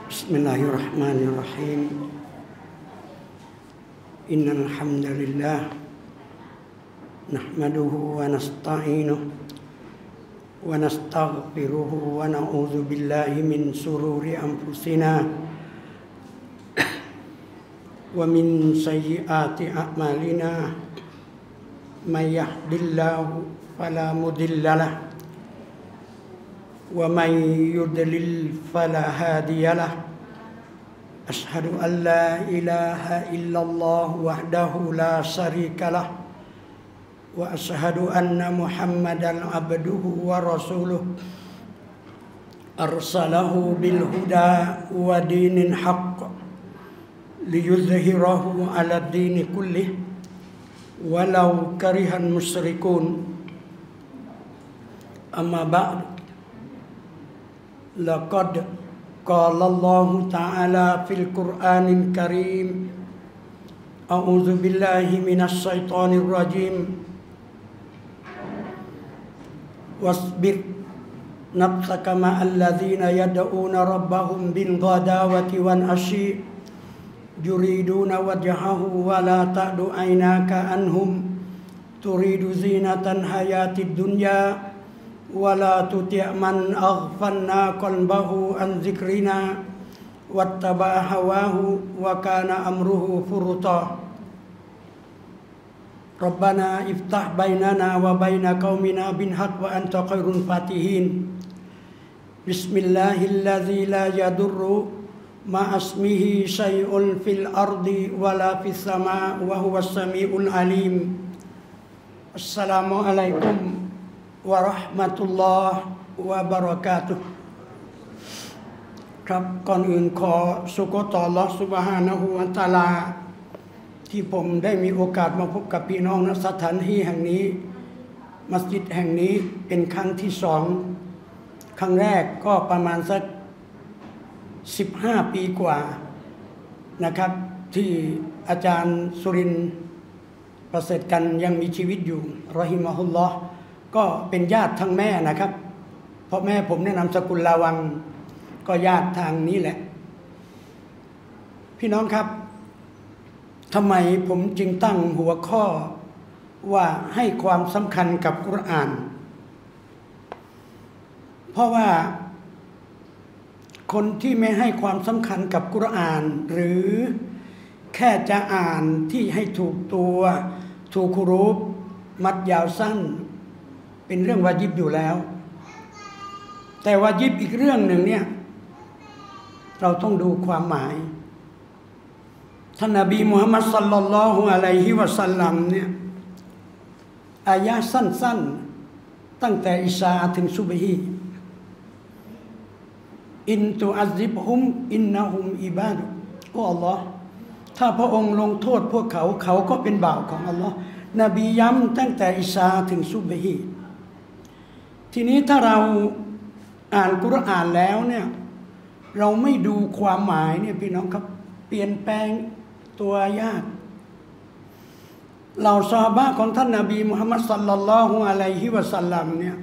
بسم الله الرحمن الرحيم إن الحمد لله نحمده ونستعينه ونستغفره ونعوذ بالله من شرور أنفسنا ومن سيئات أعمالنا من يهد الله فلا مضل له ومن يضلل فلا هادي له أشهد أن لا إله إلا الله وحده لا شريك له وأشهد أن محمدا عبده ورسوله أرسله بالهدى ودين الحق ليظهره على الدين كله ولو كره المشركون أما بعد لقد قال الله تعالى في القرآن الكريم أعوذ بالله من الشيطان الرجيم واصبر نفسك مع الذين يدعون ربهم بالغداوة والعشي يريدون وجهه ولا تعد عيناك عنهم تريد زينة الحياة الدنيا ولا تطع من أغفلنا قلبه عن ذكرنا واتبع هواه وكان أمره فرطا ربنا افتح بيننا وبين قومنا بالحق وأنت خير الفاتحين بسم الله الذي لا يضر مع اسمه شيء في الأرض ولا في السماء وهو السميع العليم السلام عليكمวะเราะห์มะตุลลอฮ์วะบะเราะกาตุฮ์ครับก่อนอื่นขอสุกรต่ออัลเลาะห์ซุบฮานะฮูวะตะอาลาที่ผมได้มีโอกาสมาพบกับพี่น้องณสถานที่แห่งนี้มัสยิดแห่งนี้เป็นครั้งที่สองครั้งแรกก็ประมาณสัก15 ปีกว่านะครับที่อาจารย์สุรินทร์ประเสริฐกันยังมีชีวิตอยู่รอฮิมะฮุลลอฮ์ก็เป็นญาติทางแม่นะครับเพราะแม่ผมแนะนำสกุลลาวังก็ญาติทางนี้แหละพี่น้องครับทำไมผมจึงตั้งหัวข้อว่าให้ความสำคัญกับกุรอานเพราะว่าคนที่ไม่ให้ความสำคัญกับกุรอานหรือแค่จะอ่านที่ให้ถูกตัวถูกรูปมัดยาวสั้นเป็นเรื่องวาญิบอยู่แล้วแต่วาญิบอีกเรื่องหนึ่งเนี่ยเราต้องดูความหมายท่านนบีมุฮัมมัดศ็อลลัลลอฮุอะลัยฮิวะซัลลัมเนี่ยอายะห์สั้นๆตั้งแต่อิชาถึงซุบฮีอินตุอัซซิบฮุมอินนะฮุมอิบาดุโอ้อัลลอฮ์ถ้าพระองค์ลงโทษพวกเขาเขาก็เป็นบ่าวของอัลลอฮ์นบีย้ำตั้งแต่อิชาถึงซุบฮีทีนี้ถ้าเราอ่านกุรอานแล้วเนี่ยเราไม่ดูความหมายเนี่ยพี่น้องครับเปลี่ยนแปลงตัวยากเหล่าซอฮาบะห์ของท่านนบีมุฮัมมัดศ็อลลัลลอฮุอะลัยฮิวะซัลลัมเนี่ย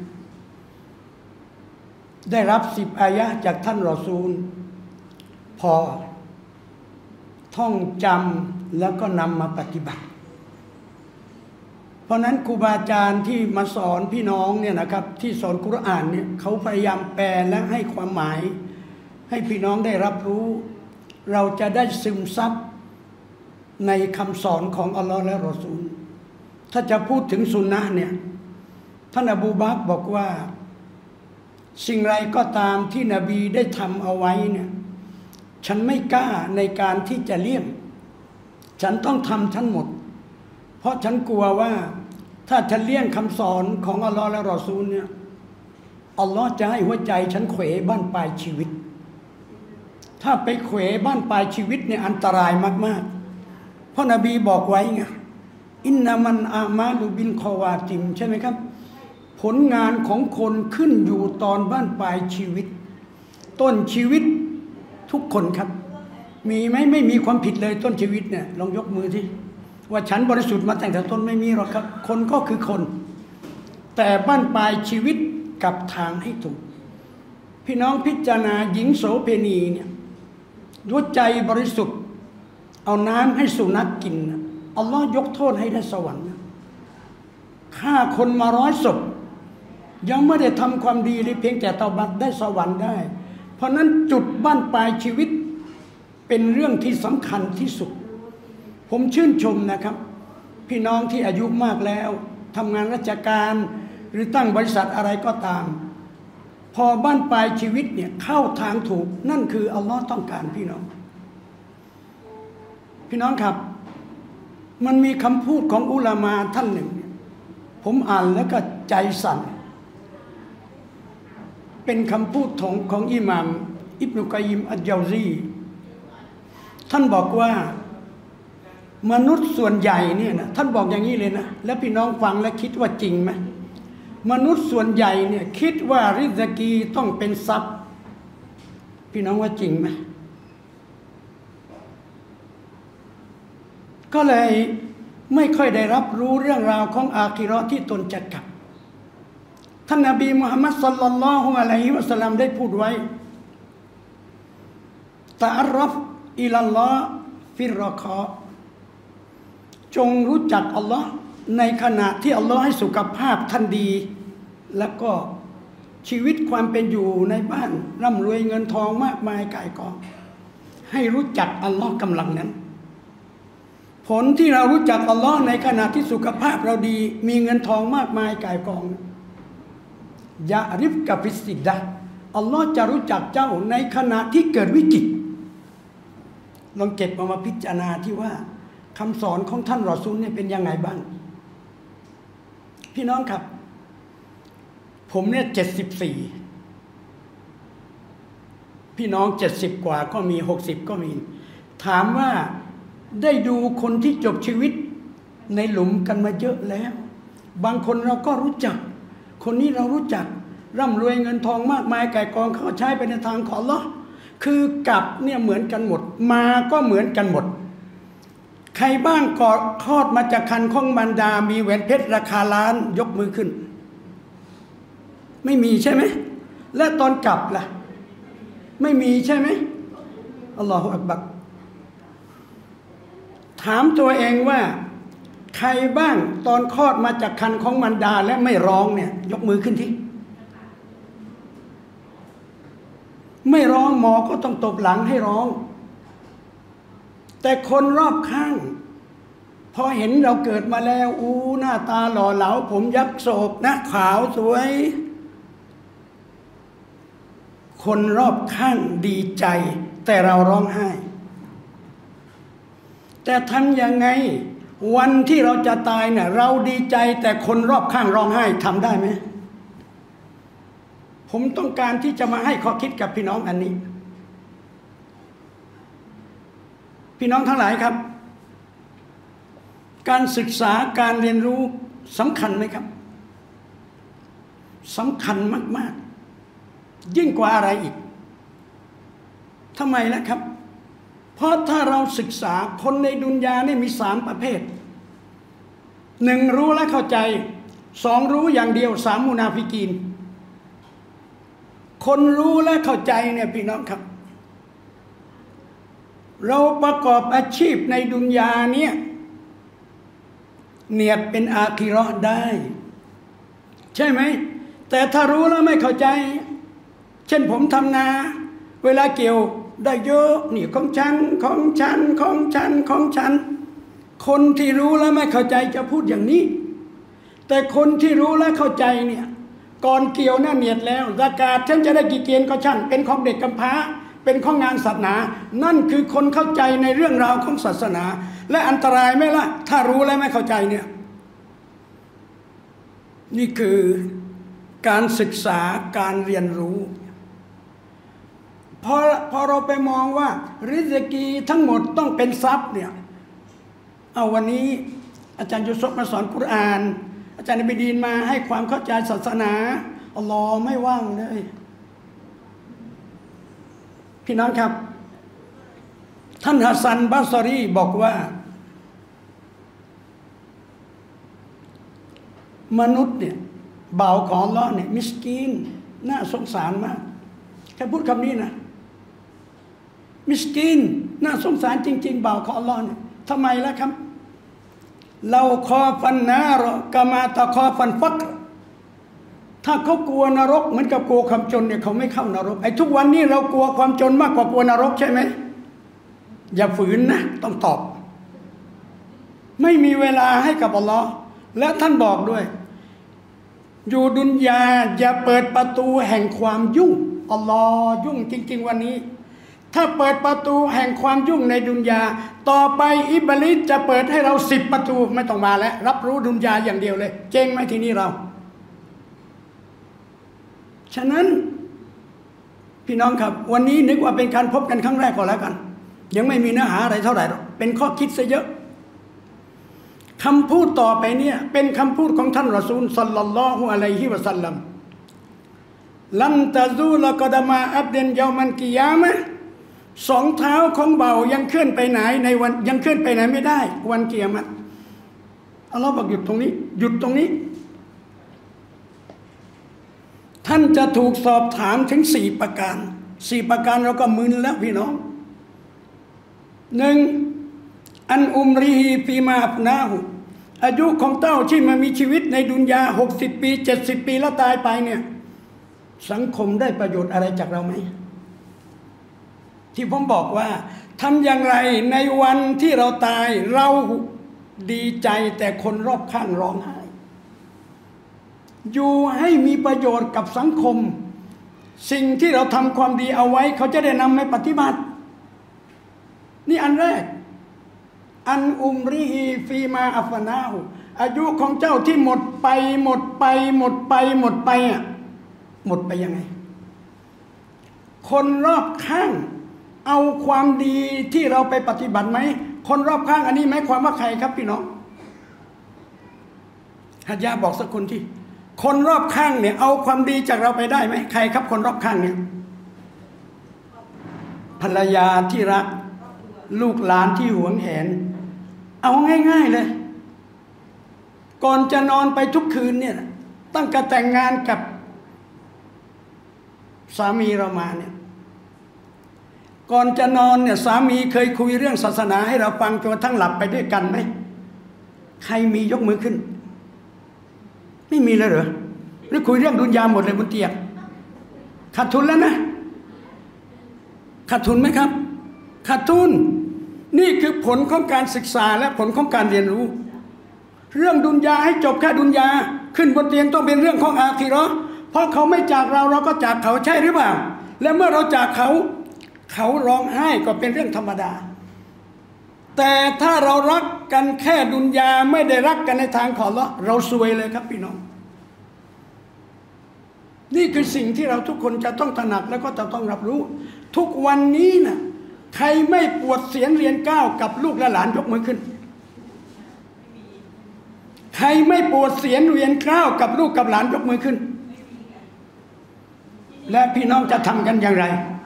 ได้รับ10 อายะห์จากท่านรอซูลพอท่องจำแล้วก็นำมาปฏิบัติเพราะนั้นครูบาอาจารย์ที่มาสอนพี่น้องเนี่ยนะครับที่สอนกุรอานเนี่ยเขาพยายามแปลและให้ความหมายให้พี่น้องได้รับรู้เราจะได้ซึมซับในคำสอนของอัลลอฮ์และรอซูลถ้าจะพูดถึงสุนนะห์เนี่ยท่านอบูบักรบอกว่าสิ่งไรก็ตามที่นบีได้ทำเอาไว้เนี่ยฉันไม่กล้าในการที่จะเลี่ยงฉันต้องทำทั้งหมดเพราะฉันกลัวว่าถ้าฉันเลี่ยงคำสอนของอัลลอฮ์และรอซูลเนี่ยอัลลอฮ์จะให้หัวใจฉันเขวบ้านปลายชีวิตถ้าไปเขวบ้านปลายชีวิตเนี่ยอันตรายมากๆเพราะนบีบอกไว้ไงอินนามันอามาลุบินคอวาติมใช่ไหมครับผลงานของคนขึ้นอยู่ตอนบ้านปลายชีวิตต้นชีวิตทุกคนครับมีไหมไม่มีความผิดเลยต้นชีวิตเนี่ยลองยกมือที่ว่าฉันบริสุทธิ์มาตั้งแต่ต้นไม่มีหรอกครับคนก็คือคน แต่บั้นปลายชีวิตกับทางให้ถูกพี่น้องพิจารณาหญิงโสเภณีเนี่ยด้วยใจบริสุทธิ์เอาน้ำให้สุนัขกินอัลลอฮ์ยกโทษให้ได้สวรรค์ฆ่าคนมา100 ศพยังไม่ได้ทำความดีเลยเพียงแต่เตาบัตได้สวรรค์ได้เพราะนั้นจุดบ้านปลายชีวิตเป็นเรื่องที่สำคัญที่สุดผมชื่นชมนะครับพี่น้องที่อายุมากแล้วทำงานราชการหรือตั้งบริษัทอะไรก็ตามพอบ้านปลายชีวิตเนี่ยเข้าทางถูกนั่นคืออัลลอฮ์ต้องการพี่น้องครับมันมีคำพูดของอุลามาท่านหนึ่งผมอ่านแล้วก็ใจสั่นเป็นคำพูดของอิหม่ามอิบนุกัยยิมอัจญาวซีท่านบอกว่ามนุษย์ส่วนใหญ่เนี่ยนะท่านบอกอย่างนี้เลยนะแล้วพี่น้องฟังแล้วคิดว่าจริงไหมมนุษย์ส่วนใหญ่เนี่ยคิดว่าริซกีต้องเป็นทรัพย์พี่น้องว่าจริงไหมก็เลยไม่ค่อยได้รับรู้เรื่องราวของอาคิเราะห์ที่ตนจะกลับท่านนบีมุฮัมมัดศ็อลลัลลอฮุอะลัยฮิวะซัลลัมได้พูดไว้ตะอัรรัฟอิลัลลอฮ์ฟิรรอคอจงรู้จักอัลลอฮ์ในขณะที่อัลลอฮ์ให้สุขภาพท่านดีแล้วก็ชีวิตความเป็นอยู่ในบ้านร่ำรวยเงินทองมากมายก่ายกองให้รู้จักอัลลอฮ์กำลังนั้นผลที่เรารู้จักอัลลอฮ์ในขณะที่สุขภาพเราดีมีเงินทองมากมายก่ายกองยะริฟกับฟิสิดะอัลลอฮ์จะรู้จักเจ้าในขณะที่เกิดวิกฤตลองเก็บมาพิจารณาที่ว่าคำสอนของท่านรอซูลเนี่ยเป็นยังไงบ้างพี่น้องครับผมเนี่ย74พี่น้อง70 กว่าก็มี60ก็มีถามว่าได้ดูคนที่จบชีวิตในหลุมกันมาเยอะแล้วบางคนเราก็รู้จักคนนี้เรารู้จักร่ำรวยเงินทองมากมายก่ายกองเขาใช้ไปในทางของอัลเลาะห์คือกลับเนี่ยเหมือนกันหมดมาก็เหมือนกันหมดใครบ้างก็คลอดมาจากคันของมารดามีแหวนเพชรราคาล้านยกมือขึ้นไม่มีใช่ไหมและตอนกลับล่ะไม่มีใช่ไหมอัลลอฮฺอักบัรถามตัวเองว่าใครบ้างตอนคลอดมาจากคันของมารดาและไม่ร้องเนี่ยยกมือขึ้นทีไม่ร้องหมอก็ต้องตบหลังให้ร้องแต่คนรอบข้างพอเห็นเราเกิดมาแล้วหน้าตาหล่อเหลาผมยักษ์โศกนะขาวสวยคนรอบข้างดีใจแต่เราร้องไห้แต่ทำยังไงวันที่เราจะตายเนี่ยเราดีใจแต่คนรอบข้างร้องไห้ทำได้ไหมผมต้องการที่จะมาให้ข้อคิดกับพี่น้องอันนี้พี่น้องทั้งหลายครับการศึกษาการเรียนรู้สำคัญไหมครับสำคัญมากๆยิ่งกว่าอะไรอีกทำไมล่ะครับเพราะถ้าเราศึกษาคนในดุนยาเนี่ยมี3 ประเภท 1รู้และเข้าใจ2รู้อย่างเดียว3มุนาฟิกีนคนรู้และเข้าใจเนี่ยพี่น้องครับเราประกอบอาชีพในดุนยาเนี่ยเนียดเป็นอาคิเราะห์ได้ใช่ไหมแต่ถ้ารู้แล้วไม่เข้าใจเช่นผมทำนาเวลาเกี่ยวได้เยอะนี่ของฉันของฉันของฉันของฉันคนที่รู้แล้วไม่เข้าใจจะพูดอย่างนี้แต่คนที่รู้และเข้าใจเนี่ยก่อนเกี่ยวน่าเนียดแล้วซะกาตฉันจะได้กี่เกียนก็ช่างเป็นของเด็กกำพร้าเป็นของงานศาสนานั่นคือคนเข้าใจในเรื่องราวของศาสนาและอันตรายไหมล่ะถ้ารู้แล้วไม่เข้าใจเนี่ยนี่คือการศึกษาการเรียนรู้พอเราไปมองว่าริซกีทั้งหมดต้องเป็นทรัพย์เนี่ยเอาวันนี้อาจารย์ยูซุฟมาสอนกุรอานอาจารย์อิบดีนมาให้ความเข้าใจศาสนาอัลลอฮ์ไม่ว่างเลยพี่น้องครับท่านฮัสซันบัศรีบอกว่ามนุษย์เนี่ยบ่าวของอัลลอฮ์เนี่ยมิสกีนน่าสงสารมากแค่พูดคำนี้นะมิสกีนน่าสงสารจริงๆบ่าวของอัลลอฮ์เนี่ยทำไมล่ะครับเราคอฟันนารกามาตะคอฟันฟักถ้าเขากลัวนรกเหมือนกับกลัวความจนเนี่ยเขาไม่เข้านรกไอ้ทุกวันนี้เรากลัวความจนมากกว่ากลัวนรกใช่ไหมอย่าฝืนนะต้องตอบไม่มีเวลาให้กับอัลลอฮ์และท่านบอกด้วยอยู่ดุนยาอย่าเปิดประตูแห่งความยุ่งอัลลอฮ์ยุ่งจริงๆวันนี้ถ้าเปิดประตูแห่งความยุ่งในดุนยาต่อไปอิบลิสจะเปิดให้เรา10 ประตูไม่ต้องมาแล้วรับรู้ดุนยาอย่างเดียวเลยเจ๊งไหมทีนี้เราฉะนั้นพี่น้องครับวันนี้นึกว่าเป็นการพบกันครั้งแรกก็แล้วกันยังไม่มีเนื้อหาอะไรเท่าไหร่หรอกเป็นข้อคิดซะเยอะคำพูดต่อไปเนี่ยเป็นคำพูดของท่านรอซูลศ็อลลัลลอฮุอะลัยฮิวะซัลลัมลันตะซูลกอดามาอับดินยอมันกิยามะห์สองเท้าของเบายังเคลื่อนไปไหนในวันยังเคลื่อนไปไหนไม่ได้วันกิยามะห์อัลลอฮ์บอกหยุดตรงนี้หยุดตรงนี้ท่านจะถูกสอบถามถึง4 ประการ4 ประการเราก็มึนแล้วพี่น้อง1อันอุมรีฮีฟีมาอัฟนาหูอายุของเจ้าที่มามีชีวิตในดุนยา60 ปี70 ปีแล้วตายไปเนี่ยสังคมได้ประโยชน์อะไรจากเราไหมที่ผมบอกว่าทำอย่างไรในวันที่เราตายเราดีใจแต่คนรอบข้างร้องไห้อยู่ให้มีประโยชน์กับสังคมสิ่งที่เราทำความดีเอาไว้เขาจะได้นำไปปฏิบัตินี่อันแรกอันอุมรีฮีฟีมาอัฟนาหูอายุของเจ้าที่หมดไปหมดไปหมดไปหมดไปอ่ะหมดไปยังไงคนรอบข้างเอาความดีที่เราไปปฏิบัติไหมคนรอบข้างอันนี้หมายความว่าใครครับพี่น้องหัดยาบอกสักคนที่คนรอบข้างเนี่ยเอาความดีจากเราไปได้ไหมใครครับคนรอบข้างเนี่ยภรรยาที่รักลูกหลานที่หวงแหนเอาง่ายๆเลยก่อนจะนอนไปทุกคืนเนี่ยตั้งแต่แต่งงานกับสามีเรามาเนี่ยก่อนจะนอนเนี่ยสามีเคยคุยเรื่องศาสนาให้เราฟังจนทั้งหลับไปด้วยกันไหมใครมียกมือขึ้นไม่มีเลยเหรอหรือคุยเรื่องดุนยาหมดเลยบนเตียงขาดทุนแล้วนะขาดทุนไหมครับขาดทุนนี่คือผลของการศึกษาและผลของการเรียนรู้เรื่องดุนยาให้จบแค่ดุนยาขึ้นบนเตียงต้องเป็นเรื่องของอาคิเราะห์เพราะเขาไม่จากเราเราก็จากเขาใช่หรือเปล่าและเมื่อเราจากเขาร้องไห้ก็เป็นเรื่องธรรมดาแต่ถ้าเรารักกันแค่ดุนยาไม่ได้รักกันในทางของอัลเลาะห์เราซวยเลยครับพี่น้องนี่คือสิ่งที่เราทุกคนจะต้องตระหนักแล้วก็จะต้องรับรู้ทุกวันนี้นะใครไม่ปวดเสียนเรียนก้าวกับลูกและหลานยกมือขึ้นใครไม่ปวดเสียนเรียนก้าวกับลูกกับหลานยกมือขึ้นและพี่น้องจะทำกันอย่างไร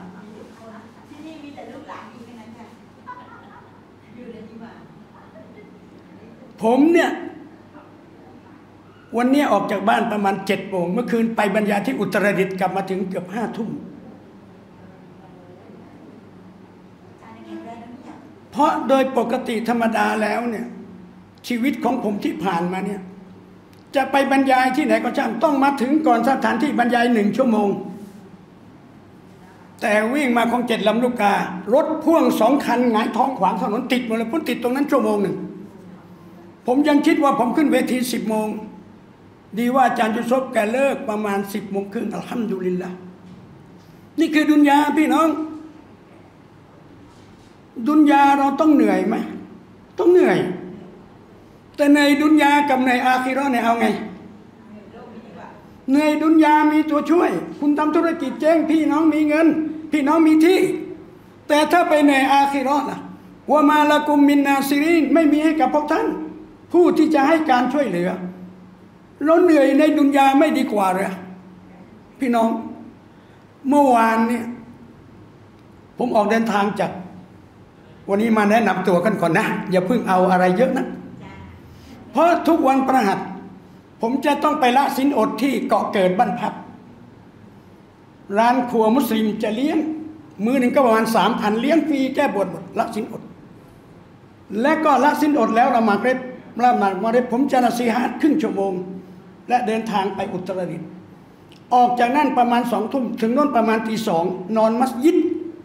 ผมเนี่ยวันนี้ออกจากบ้านประมาณ7 โมงเมื่อคืนไปบรรยายที่อุตรดิตถ์กลับมาถึงเกือบ5 ทุ่มเพราะโดยปกติธรรมดาแล้วเนี่ยชีวิตของผมที่ผ่านมาเนี่ยจะไปบรรยายที่ไหนก็ช่างต้องมาถึงก่อนสถานที่บรรยาย1 ชั่วโมงแต่วิ่งมาของ7 ลำลูกการถพ่วง2 คันหงายท้องขวางถนนติดหมดเลยพุ่นติดตรงนั้น1 ชั่วโมงผมยังคิดว่าผมขึ้นเวที10 โมงดีว่าอาจารย์ยุซฟแกเลิกประมาณ10 โมงครึ่งอัลฮัมดุลิลละห์นี่คือดุนยาพี่น้องดุนยาเราต้องเหนื่อยไหมต้องเหนื่อยแต่ในดุนยากับในอาคิเราะห์เนี่ยเอาไงในดุนยามีตัวช่วยคุณทำธุรกิจเจ๊งพี่น้องมีเงินพี่น้องมีที่แต่ถ้าไปในอาคิเราะห์ล่ะวะมาละกุมมินนาซิรีนไม่มีให้กับพวกท่านผู้ที่จะให้การช่วยเหลือเราเหนื่อยในดุนยาไม่ดีกว่าเลยพี่น้องเมื่อวานเนี่ยผมออกเดินทางจากวันนี้มาแนะนำตัวกันก่อนนะอย่าเพิ่งเอาอะไรเยอะนะเพราะทุกวันพฤหัสผมจะต้องไปละศีลอดที่เกาะเกิดบ้านพักร้านครัวมุสลิมจะเลี้ยงมื้อหนึ่งก็ประมาณ3,000เลี้ยงฟรีแก้บวชหมดละศีลอดและก็ละศีลอดแล้วละหมาดมาเร็บผมจะนะซีฮาดครึ่งชั่วโมงและเดินทางไปอุตรดิตถ์ออกจากนั่นประมาณ2 ทุ่มถึงโน่นประมาณตี 2นอนมัสยิด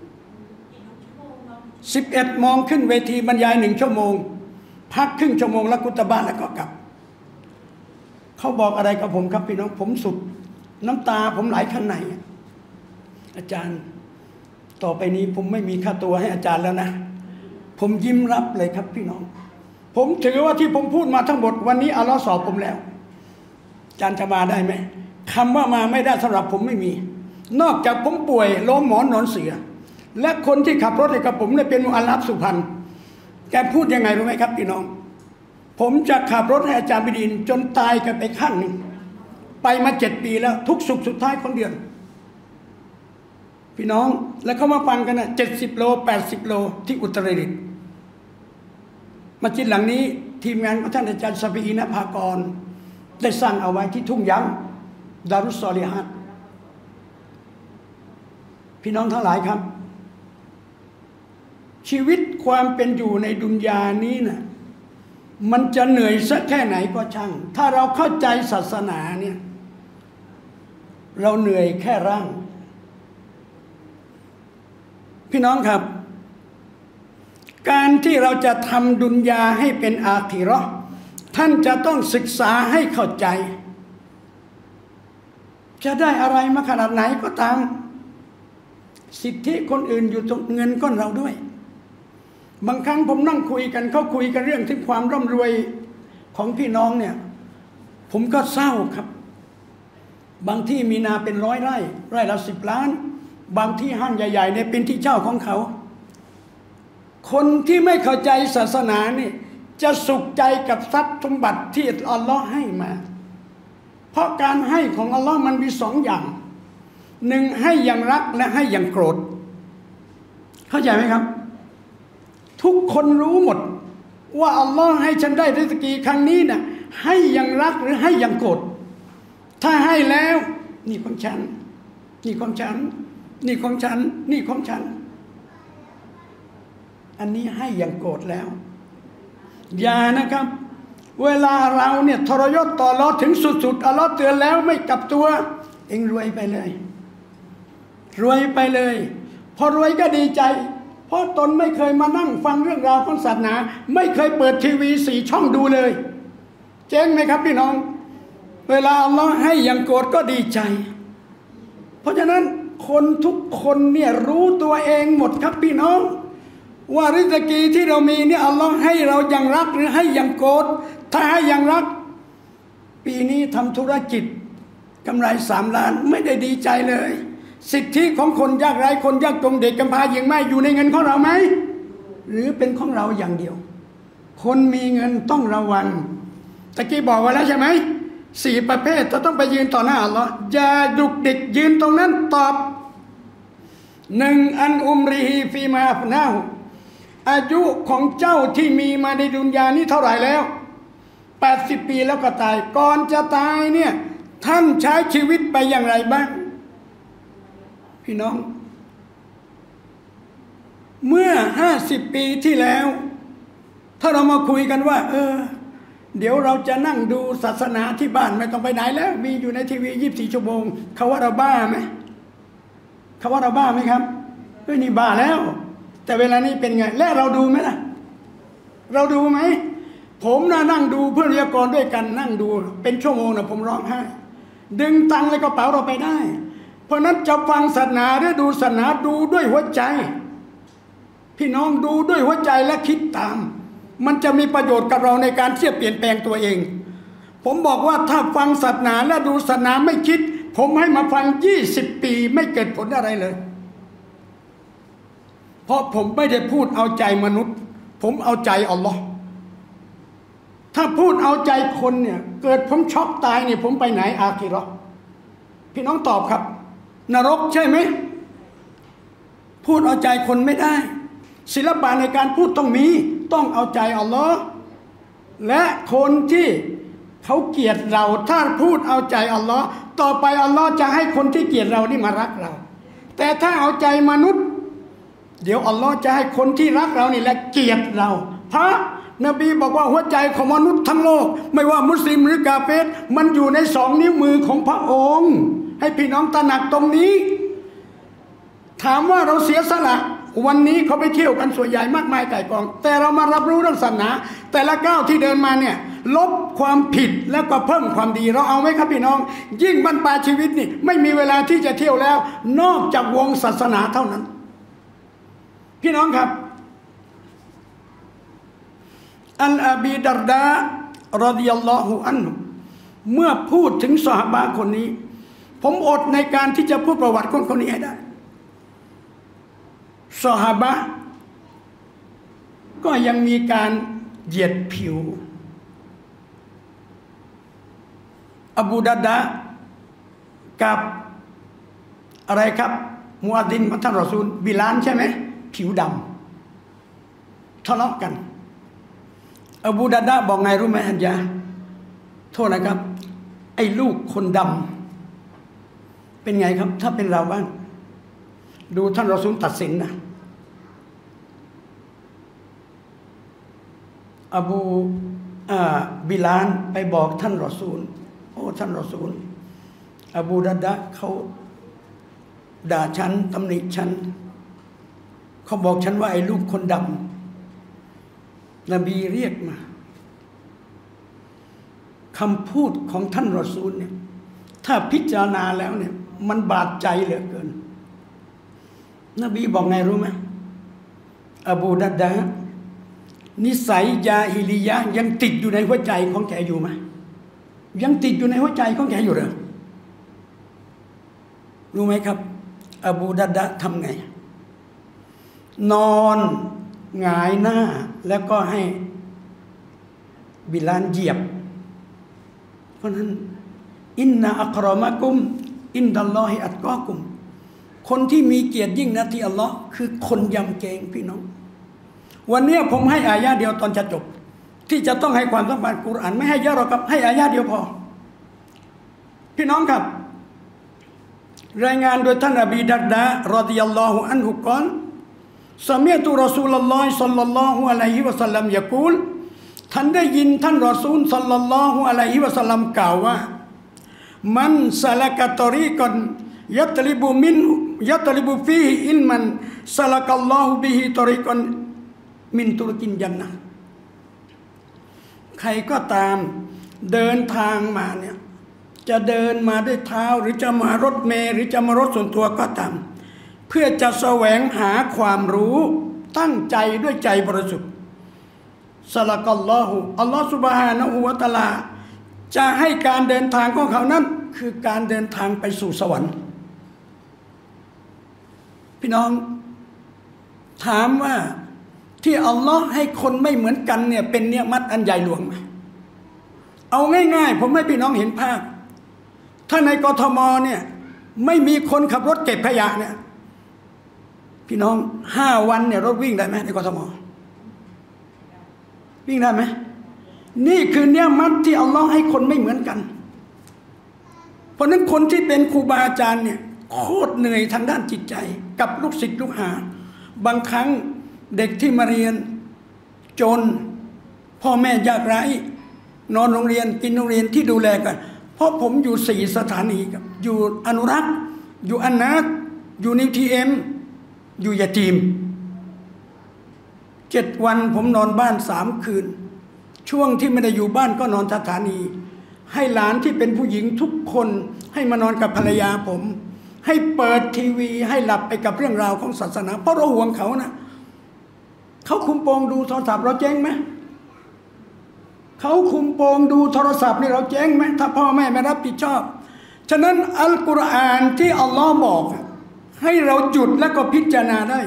11 โมงขึ้นเวทีบรรยาย1 ชั่วโมงพักครึ่งชั่วโมงแล้วกุตบะแล้วก็กลับเขาบอกอะไรกับผมครับพี่น้องผมสุดน้ำตาผมไหลข้างในอาจารย์ต่อไปนี้ผมไม่มีค่าตัวให้อาจารย์แล้วนะผมยิ้มรับเลยครับพี่น้องผมถือว่าที่ผมพูดมาทั้งหมดวันนี้อัลเลาะห์สอบผมแล้วอาจารย์จะมาได้ไหมคำว่ามาไม่ได้สำหรับผมไม่มีนอกจากผมป่วยล้มหมอนนอนเสียและคนที่ขับรถให้กับผมเนี่ยเป็นมุอัลลัฟสุพรรณแกพูดยังไงรู้ไหมครับพี่น้องผมจะขับรถให้อาจารย์บิดินจนตายกันไปข้างหนึ่งไปมา7 ปีแล้วทุกสุขสุดท้ายของเดือนพี่น้องแล้วเขามาฟังกันนะ70 โล80 โลที่อุตรดิตถ์มัสยิดหลังนี้ทีมงานของท่านอาจารย์ซาบีนะภากรได้สร้างเอาไว้ที่ทุ่งยางดารุสซอลิฮัตพี่น้องทั้งหลายครับชีวิตความเป็นอยู่ในดุนยานี้นะมันจะเหนื่อยสักแค่ไหนก็ช่างถ้าเราเข้าใจศาสนาเนี่ยเราเหนื่อยแค่ร่างพี่น้องครับการที่เราจะทำดุนยาให้เป็นอาคิเราะห์ท่านจะต้องศึกษาให้เข้าใจจะได้อะไรมาขนาดไหนก็ตามสิทธิคนอื่นอยู่ตรงเงินก้อนเราด้วยบางครั้งผมนั่งคุยกันเขาคุยกันเรื่องถึงความร่ำรวยของพี่น้องเนี่ยผมก็เศร้าครับบางที่มีนาเป็น100 ไร่ไร่ละ10 ล้านบางที่ห้างใหญ่ๆเนี่ยเป็นที่เช่าของเขาคนที่ไม่เข้าใจศาสนานี่จะสุขใจกับทรัพย์สมบัติที่อัลลอฮ์ให้มาเพราะการให้ของอัลลอฮ์มันมี2 อย่าง1ให้อย่างรักและให้อย่างโกรธเข้าใจไหมครับทุกคนรู้หมดว่าอัลลอฮ์ให้ฉันได้ริสกีครั้งนี้น่ะให้อย่างรักหรือให้อย่างโกรธถ้าให้แล้วนี่ของฉันนี่ของฉันนี่ของฉันนี่ของฉันอันนี้ให้อย่างโกรธแล้วอย่านะครับเวลาเราเนี่ยทรยศต่ออัลเลาะห์ถึงสุดๆอัลเลาะห์เตือนแล้วไม่กลับตัวเองรวยไปเลยรวยไปเลยพอรวยก็ดีใจเพราะตนไม่เคยมานั่งฟังเรื่องราวของศาสนาไม่เคยเปิดทีวี4 ช่องดูเลยเจ๊งไหมครับพี่น้องเวลาอัลเลาะห์ให้อย่างโกรธก็ดีใจเพราะฉะนั้นคนทุกคนเนี่ยรู้ตัวเองหมดครับพี่น้องว่าริสกีที่เรามีเนี่ยอัลเลาะห์ให้เราอย่างรักหรือให้อย่างโกรธถ้าให้อย่างรักปีนี้ทำธุรกิจกำไร3 ล้านไม่ได้ดีใจเลยสิทธิของคนยากไร้คนยากจนเด็กกำพร้าหญิงไม่อยู่ในเงินของเราไหมหรือเป็นของเราอย่างเดียวคนมีเงินต้องระวังตะกี้บอกไว้แล้วใช่ไหม4 ประเภทจะต้องไปยืนต่อหน้าอัลเลาะห์อย่าดุกดิกยืนตรงนั้นตอบ1อันอุมรีฮีฟีมาอัฟนาฮุอายุของเจ้าที่มีมาในดุนยานี้เท่าไหร่แล้ว80 ปีแล้วก็ตายก่อนจะตายเนี่ยท่านใช้ชีวิตไปอย่างไรบ้างพี่น้องเมื่อ50 ปีที่แล้วถ้าเรามาคุยกันว่าเดี๋ยวเราจะนั่งดูศาสนาที่บ้านไม่ต้องไปไหนแล้วมีอยู่ในทีวี24 ชั่วโมงเขาว่าเราบ้าไหมเขาว่าเราบ้าไหมครับนี่บ้าแล้วแต่เวลานี้เป็นไงและเราดูไหมล่ะเราดูไหมผมนั่งดูเพื่อนวิทยากรด้วยกันนั่งดูเป็นชั่วโมงนะผมร้องไห้ดึงตังค์ในกระเป๋าเราไปได้เพราะนั้นจะฟังศาสนาหรือดูศาสนาดูด้วยหัวใจพี่น้องดูด้วยหัวใจและคิดตามมันจะมีประโยชน์กับเราในการที่จะเปลี่ยนแปลงตัวเองผมบอกว่าถ้าฟังศาสนาและดูศาสนาไม่คิดผมให้มาฟัง20 ปีไม่เกิดผลอะไรเลยเพราะผมไม่ได้พูดเอาใจมนุษย์ผมเอาใจอัลลอฮ์ถ้าพูดเอาใจคนเนี่ยเกิดผมช็อกตายเนี่ยผมไปไหนอาคิเราะห์พี่น้องตอบครับนรกใช่ไหมพูดเอาใจคนไม่ได้ศิลปะในการพูดต้องเอาใจอัลลอฮ์และคนที่เขาเกลียดเราถ้าพูดเอาใจอัลลอฮ์ต่อไปอัลลอฮ์จะให้คนที่เกลียดเรานี่มารักเราแต่ถ้าเอาใจมนุษย์เดี๋ยวอัลลอฮ์จะให้คนที่รักเรานี่แหละเกลียดเราพระนบีบอกว่าหัวใจของมนุษย์ทั้งโลกไม่ว่ามุสลิมหรือกาเฟรมันอยู่ใน2 นิ้วมือของพระองค์ให้พี่น้องตระหนักตรงนี้ถามว่าเราเสียสละวันนี้เขาไปเที่ยวกันส่วนใหญ่มากมายไก่กองแต่เรามารับรู้เรื่องศาสนาแต่ละก้าวที่เดินมาเนี่ยลบความผิดแล้วก็เพิ่มความดีเราเอาไหมครับพี่น้องยิ่งบรรปลายชีวิตนี่ไม่มีเวลาที่จะเที่ยวแล้วนอกจากวงศาสนาเท่านั้นพี่น้องครับอันอบีดัรดารอฎิยัลลอฮุอันฮุเมื่อพูดถึงซอฮาบะห์คนนี้ผมอดในการที่จะพูดประวัติคนนี้ให้ได้ซอฮาบะห์ก็ยังมีการเหยียดผิวอบูดัรดากับอะไรครับมุอัซซินของท่านรอซูลบิลาลใช่ไหมผิวดำทะเลาะกันอบูดัรดาบอกไงรู้ไหมอันยาโทษนะครับไอ้ลูกคนดำเป็นไงครับถ้าเป็นเราบ้างดูท่านรอซูลตัดสินนะอบูบิลาลไปบอกท่านรอซูลโอ้ท่านรอซูลอบูดัรดาเขาด่าฉันตำหนิฉันเขาบอกฉันว่าไอ้ลูกคนดำนบีเรียกมาคำพูดของท่านรอซูลเนี่ยถ้าพิจารณาแล้วเนี่ยมันบาดใจเหลือเกินนบีบอกไงรู้ไหมอบูดัรดานิสัยยาฮิลิยะยังติดอยู่ในหัวใจของแกอยู่ไหมยังติดอยู่ในหัวใจของแกอยู่เหรอรู้ไหมครับอบูดัรดาทำไงนอนหงายหน้าแล้วก็ให้บิลาลเหยียบเพราะนั้นอินนาอักรอมะกุมอินดัลลอฮิอัตกอกุมคนที่มีเกียรติยิ่งนะที่อัลลอฮ์คือคนยำเกรงพี่น้องวันนี้ผมให้อายะเดียวตอนจะจบที่จะต้องให้ความสำคัญกุรอานไม่ให้เยอะหรอกครับให้อายะเดียวพอพี่น้องครับรายงานโดยท่านอบีดัรดารอฎิยัลลอฮุอันฮุกอนสมิอตุรอซูลุลลอฮิศ็อลลัลลอฮุอะลัยฮิวะซัลลัมยะกูลท่านได้ยินท่านรอซูลศ็อลลัลลอฮุอะลัยฮิวะซัลลัมกล่าวว่ามันซะละกะตอรีกอนยัตลิบุฟีฮิอิลมันซะละกัลลอฮุบิฮิตอรีกอนมินตุรกินญันนะห์ใครก็ตามเดินทางมาเนี่ยจะเดินมาด้วยเท้าหรือจะมารถเมล์หรือจะมารถส่วนตัวก็ตามเพื่อจะแสวงหาความรู้ตั้งใจด้วยใจบริสุทธิ์ซะละกัลลอฮุอัลลอฮฺซุบฮานะฮูวะตะอาลาจะให้การเดินทางของเขานั้นคือการเดินทางไปสู่สวรรค์พี่น้องถามว่าที่อัลลอฮ์ให้คนไม่เหมือนกันเนี่ยเป็นเนียมัตอันใหญ่หลวงไหมเอาง่ายๆผมให้พี่น้องเห็นภาพถ้าในกทมเนี่ยไม่มีคนขับรถเก็บขยะเนี่ยพี่น้อง5 วันเนี่ยรถวิ่งได้ไหมในกทมวิ่งได้ไหมนี่คือเนียมัตที่อัลลอฮ์ให้คนไม่เหมือนกันเพราะนั้นคนที่เป็นครูบาอาจารย์เนี่ยโคตรเหนื่อยทางด้านจิตใจกับลูกศิษย์ลูกหาบางครั้งเด็กที่มาเรียนจนพ่อแม่ยากไร้นอนโรงเรียนกินโรงเรียนที่ดูแลกันเพราะผมอยู่4 สถานีครับอยู่อนุรักษ์อยู่อันนัดอยู่นิวทีเอ็มอยู่ยาทีม7 วันผมนอนบ้าน3 คืนช่วงที่ไม่ได้อยู่บ้านก็นอนสถานีให้หลานที่เป็นผู้หญิงทุกคนให้มานอนกับภรรยาผมให้เปิดทีวีให้หลับไปกับเรื่องราวของศาสนาเพราะเราห่วงเขานะเขาคุมโปงดูโทรศัพท์เราเจ๊งไหมเขาคุมโปงดูโทรศัพท์นี่เราเจ๊งไหมถ้าพ่อแม่ไม่รับผิดชอบฉะนั้นอัลกุรอานที่อัลลอฮ์บอกให้เราจุดและก็พิจารณาได้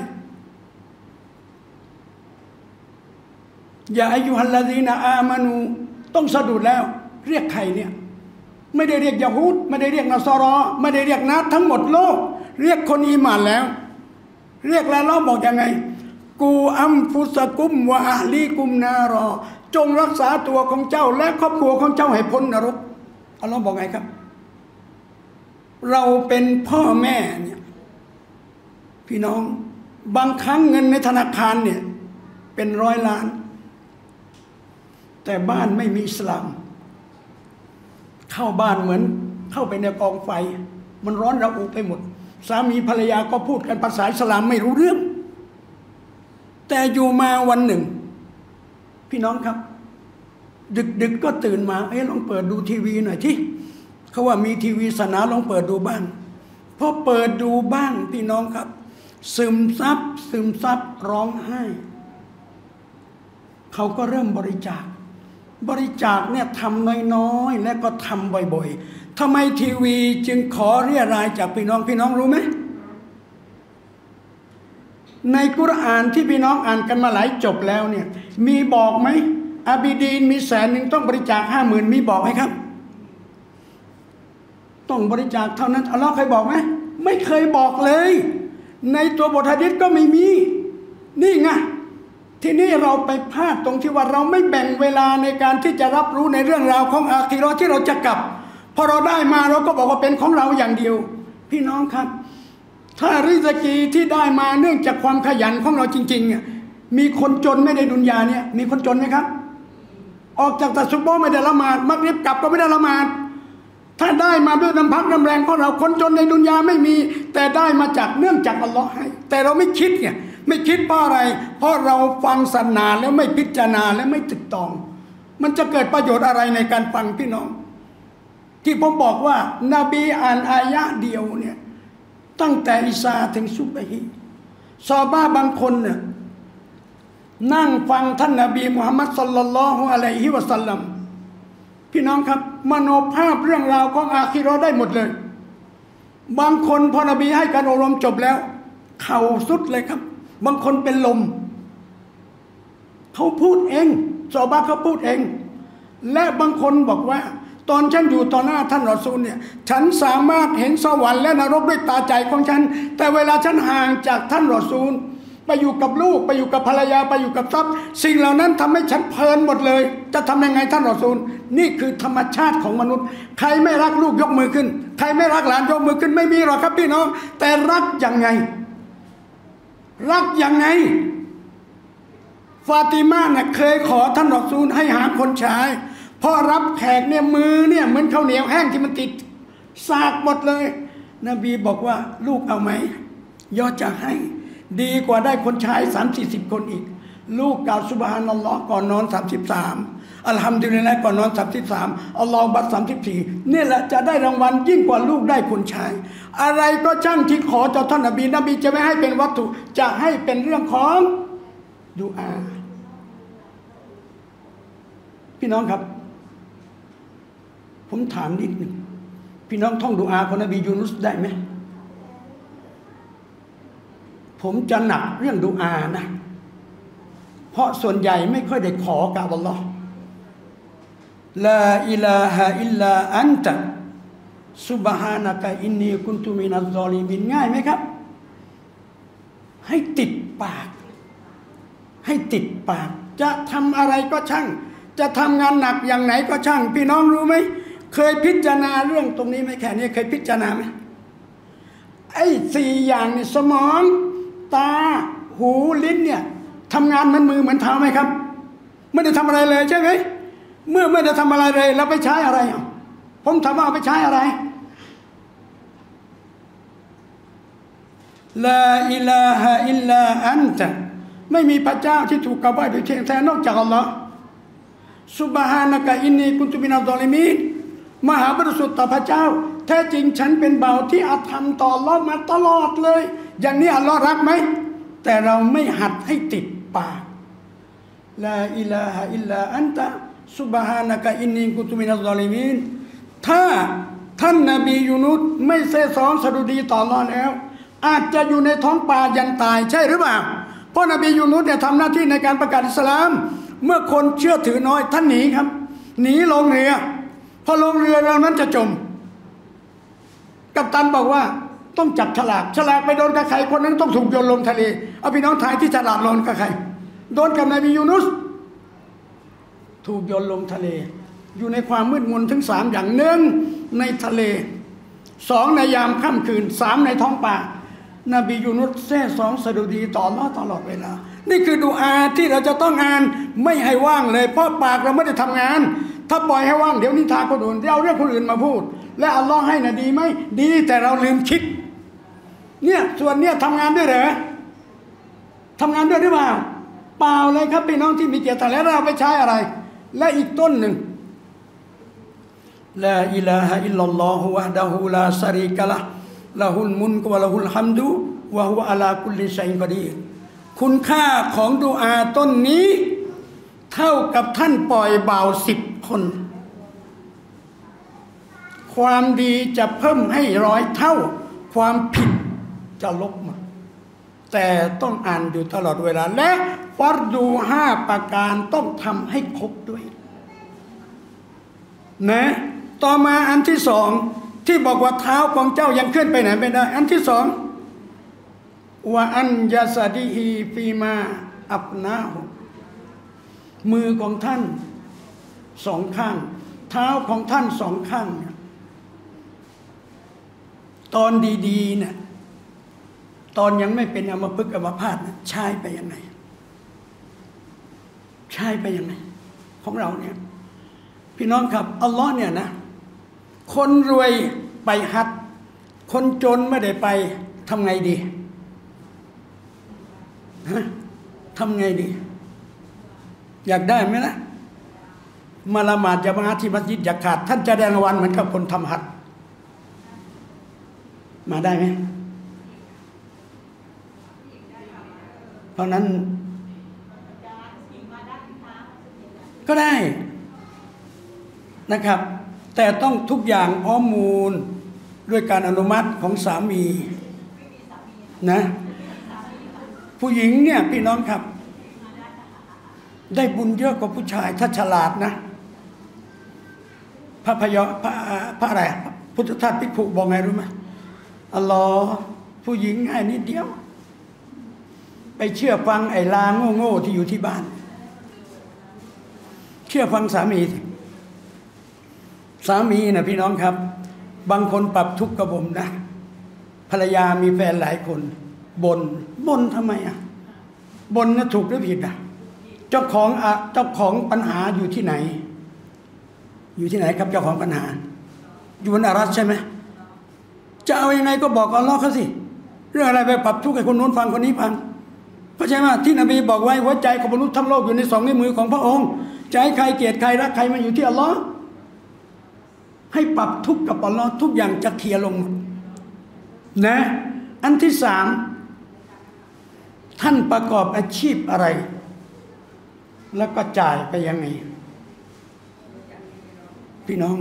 อย่าอายุฮัลลาดีนะอามานูต้องสะดุดแล้วเรียกใครเนี่ยไม่ได้เรียกยะฮูดไม่ได้เรียกนัสรอไม่ได้เรียกนัดทั้งหมดโลกเรียกคนอีหม่านแล้วเรียกแล้วเราบอกยังไงกูอัมฟุสกุมวะอะลีกุมนารอจงรักษาตัวของเจ้าและครอบครัวของเจ้าให้พ้นนรกอัลลอฮ์บอกไงครับเราเป็นพ่อแม่เนี่ยพี่น้องบางครั้งเงินในธนาคารเนี่ยเป็น100 ล้านแต่บ้านไม่มีอิสลามเข้าบ้านเหมือนเข้าไปในกองไฟมันร้อนระอุไปหมดสามีภรรยาก็พูดกันภาษาอิสลามไม่รู้เรื่องแต่อยู่มาวันหนึ่งพี่น้องครับดึกก็ตื่นมาลองเปิดดูทีวีหน่อยที่เขาว่ามีทีวีศาสนาลองเปิดดูบ้างพอเปิดดูบ้างพี่น้องครับซึมซับร้องไห้เขาก็เริ่มบริจาคเนี่ยทำน้อยๆและก็ทำบ่อยๆทำไมทีวีจึงขอเรียรายจากพี่น้องรู้ไหมในกุรอานที่พี่น้องอ่านกันมาหลายจบแล้วเนี่ยมีบอกไหมอาบิดีนมี100,000ต้องบริจาค50,000มีบอกไหมครับต้องบริจาคเท่านั้นอัลลอฮ์เคยบอกไหมไม่เคยบอกเลยในตัวบทหะดีษก็ไม่มีนี่ไงทีนี้เราไปพลาดตรงที่ว่าเราไม่แบ่งเวลาในการที่จะรับรู้ในเรื่องราวของอาคีเราะห์ที่เราจะกลับพอเราได้มาเราก็บอกว่าเป็นของเราอย่างเดียวพี่น้องครับถ้าริซกีที่ได้มาเนื่องจากความขยันของเราจริงๆมีคนจนไม่ได้ดุนยาเนี่ยมีคนจนไหมครับออกจากตัดซุบโบไม่ได้ละหมาดมักริบกลับก็ไม่ได้ละหมาดถ้าได้มาด้วยน้ำพักน้ำแรงของเราคนจนในดุนยาไม่มีแต่ได้มาจากเนื่องจากอัลลอฮ์ให้แต่เราไม่คิดไงไม่คิดเพราะอะไรเพราะเราฟังศาสนาแล้วไม่พิจารณาและไม่ตึกตองมันจะเกิดประโยชน์อะไรในการฟังพี่น้องที่ผมบอกว่านบีอ่านอายะเดียวเนี่ยตั้งแต่อิสาถึงซุบฮีซอฮาบะห์บางคนเนี่ยนั่งฟังท่านนบีมุฮัมมัดศ็อลลัลลอฮุอะลัยฮิวะซัลลัมพี่น้องครับมโนภาพเรื่องราวของอาคีเราะห์ได้หมดเลยบางคนพอนบีให้การอบรมจบแล้วเข่าสุดเลยครับบางคนเป็นลมเขาพูดเองซอฮาบะห์เขาพูดเองและบางคนบอกว่าตอนฉันอยู่ต่อหน้าท่านรอซูลเนี่ยฉันสามารถเห็นสวรรค์และนรกด้วยตาใจของฉันแต่เวลาฉันห่างจากท่านรอซูลไปอยู่กับลูกไปอยู่กับภรรยาไปอยู่กับทรัพย์สิ่งเหล่านั้นทำให้ฉันเพลินหมดเลยจะทำยังไงท่านรอซูลนี่คือธรรมชาติของมนุษย์ใครไม่รักลูกยกมือขึ้นใครไม่รักหลานยกมือขึ้นไม่มีหรอกครับพี่น้องแต่รักยังไงฟาติมาเนี่ยเคยขอท่านรอซูลให้หาคนใช้พอรับแขกเนี่ยมือเนี่ยเหมือนข้าวเหนียวแห้งที่มันติดสากหมดเลยนบีบอกว่าลูกเอาไหมย่อจะให้ดีกว่าได้คนใช้30-40 คนอีกลูกกล่าวซุบฮานัลลอฮ์ก่อนนอน33อัลฮัมดุลิลละห์ก่อนนอน33อัลลอฮฺบัด34นี่แหละจะได้รางวัลยิ่งกว่าลูกได้คนใช้อะไรก็ช่างที่ขอจากท่านนบีจะไม่ให้เป็นวัตถุจะให้เป็นเรื่องของดุอาพี่น้องครับผมถามนิดหนึ่งพี่น้องท่องดุอาของนบียูนุสได้ไหมผมจะหนักเรื่องดุอานะเพราะส่วนใหญ่ไม่ค่อยได้ขอกับอัลลอฮ์ลาอิลาฮะอิลลาอันตะซุบฮานะกะอินนีกุนตุมินัซซอลิมินง่ายไหมครับให้ติดปากจะทำอะไรก็ช่างจะทำงานหนักอย่างไหนก็ช่างพี่น้องรู้ไหมเคยพิจารณาเรื่องตรงนี้ไหมแค่นี้เคยพิจารณาไหมไอ้4อย่างนี่สมองตาหูลิ้นเนี่ยทำงานเหมือนมือเหมือนเท้าไหมครับไม่ได้ทำอะไรเลยใช่ไหมเมื่อไม่ได้ทำอะไรเลยแล้วไปใช้อะไรผมถามว่าเอาไปใช้อะไรลาอิลาฮะอิลลาอันตะไม่มีพระเจ้าที่ถูกกล่าวว่าโดยเทียงแท้นอกจากอัลลอฮ์ซุบฮานะกะอินนีกุนตุมินัซซอลิมีนมหาบริสุทธิ์ต่อพระเจ้าแท้จริงฉันเป็นบ่าวที่อาธรรมต่ออัลลอฮ์มาตลอดเลยอย่างนี้อัลลอฮ์รักไหมแต่เราไม่หัดให้ติดปากลาอิลาฮะอิลลาอันตะซุบฮานะกะอินนีกุนตุมินัซซอลิมีนถ้าท่านนบียูนุสไม่เสซองสดุดีต่ออัลลอฮ์แล้วอาจจะอยู่ในท้องป่ายันตายใช่หรือเปล่าเพราะนบียูนุสเนี่ยทำหน้าที่ในการประกาศอิสลามเมื่อคนเชื่อถือน้อยท่านหนีครับหนีลงเรือพอลงเรือเรานั้นจะจมกัปตันบอกว่าต้องจับฉลากไปโดนกับใครคนนั้นต้องถูกโยนลงทะเลเอาพี่น้องทายที่ฉลาดโดนกับใครโดนกับนบียูนุสถูกโยนลงทะเลอยู่ในความมืดมนถึง3อย่าง1ในทะเล2ในยามค่ำคืน3ในท้องป่านบียูนุสแท้สองสดุดีต่ออัลเลาะห์ตลอดเวลานี่คือดุอาที่เราจะต้องอ่านไม่ให้ว่างเลยเพราะปากเราไม่ได้ทำงานถ้าปล่อยให้ว่างเดี๋ยวนินทาคนอื่นเดี๋ยวเอาเรื่องคนอื่นมาพูดและอัลเลาะห์ให้น่ะดีไหมดีแต่เราลืมคิดเนี่ยส่วนเนี่ยทำงานด้วยเหรอทำงานด้วยหรือเปล่าเปล่าเลยครับพี่น้องที่มีเจตนาแล้วเราไปใช้อะไรและอีกต้นหนึ่งลาอิลาฮะอิลลัลลอฮุวะฮดะฮูลาชะรีกะละห์ละฮุลมุลกวะละฮุลฮัมดุวะฮุวะอะลากุลลิชัยอินกอดีรคุณค่าของดุอาต้นนี้เท่ากับท่านปล่อยบ่าว10 คนความดีจะเพิ่มให้100 เท่าความผิดจะลบมาแต่ต้องอ่านอยู่ตลอดเวลาและฟัรดู5 ประการต้องทำให้ครบด้วยนะต่อมาอันที่2ที่บอกว่าเท้าของเจ้ายังเคลื่อนไปไหนไม่ได้อันที่2ว่าอันยาซาดีฮีฟีมาอับนาหูมือของท่าน2 ข้างเท้าของท่าน2 ข้างตอนดีๆเนี่ยตอนยังไม่เป็นอัมพฤกษ์อัมพาตนะใช้ไปยังไงใช้ไปยังไงของเราเนี่ยพี่น้องครับอัลลอฮ์เนี่ยนะคนรวยไปฮัจญ์คนจนไม่ได้ไปทำไงดีทำไงดีอยากได้ไหมล่ะมาละหมาดญะมาอะห์ที่มัสยิดอย่าขาดท่านจะได้รางวัลเหมือนกับคนทำฮัจญ์มาได้ไหมเพราะนั้นก็ได้นะครับแต่ต้องทุกอย่างพร้อมมูลด้วยการอนุมัติของสามีนะผู้หญิงเนี่ยพี่น้องครับได้บุญเยอะกว่าผู้ชายถ้าฉลาดนะพระอะไรพุทธทาสภิกขุบอกไงรู้ไหมอัลลอฮ์ผู้หญิงง่ายนิดเดียวไปเชื่อฟังไอ้ลาโง่ๆที่อยู่ที่บ้านเชื่อฟังสามีสามีนะพี่น้องครับบางคนปรับทุกข์กับผมนะภรรยามีแฟนหลายคนบ่นทำไมอ่ะบ่นนะถูกหรือผิดอ่ะเจ้าของปัญหาอยู่ที่ไหนอยู่ที่ไหนครับเจ้าของปัญหาอยู่บนอารัชใช่ไหมจะเอายังไงก็บอกอัลเลาะห์เขาสิเรื่องอะไรไปปรับทุกข์ให้คนนู้นฟังคนนี้ฟังเพราะฉะนั้นที่นบีบอกไว้หัวใจของมนุษย์ทั้งโลกอยู่ใน2 นิ้วมือของพระองค์จะให้ใครเกลียดใครรักใครมาอยู่ที่อัลเลาะห์ให้ปรับทุกข์กับอัลเลาะห์ทุกอย่างจะเคลียร์ลงนะอันที่3ท่านประกอบอาชีพอะไรแล้วก็จ่ายไปยังไงพี่น้อง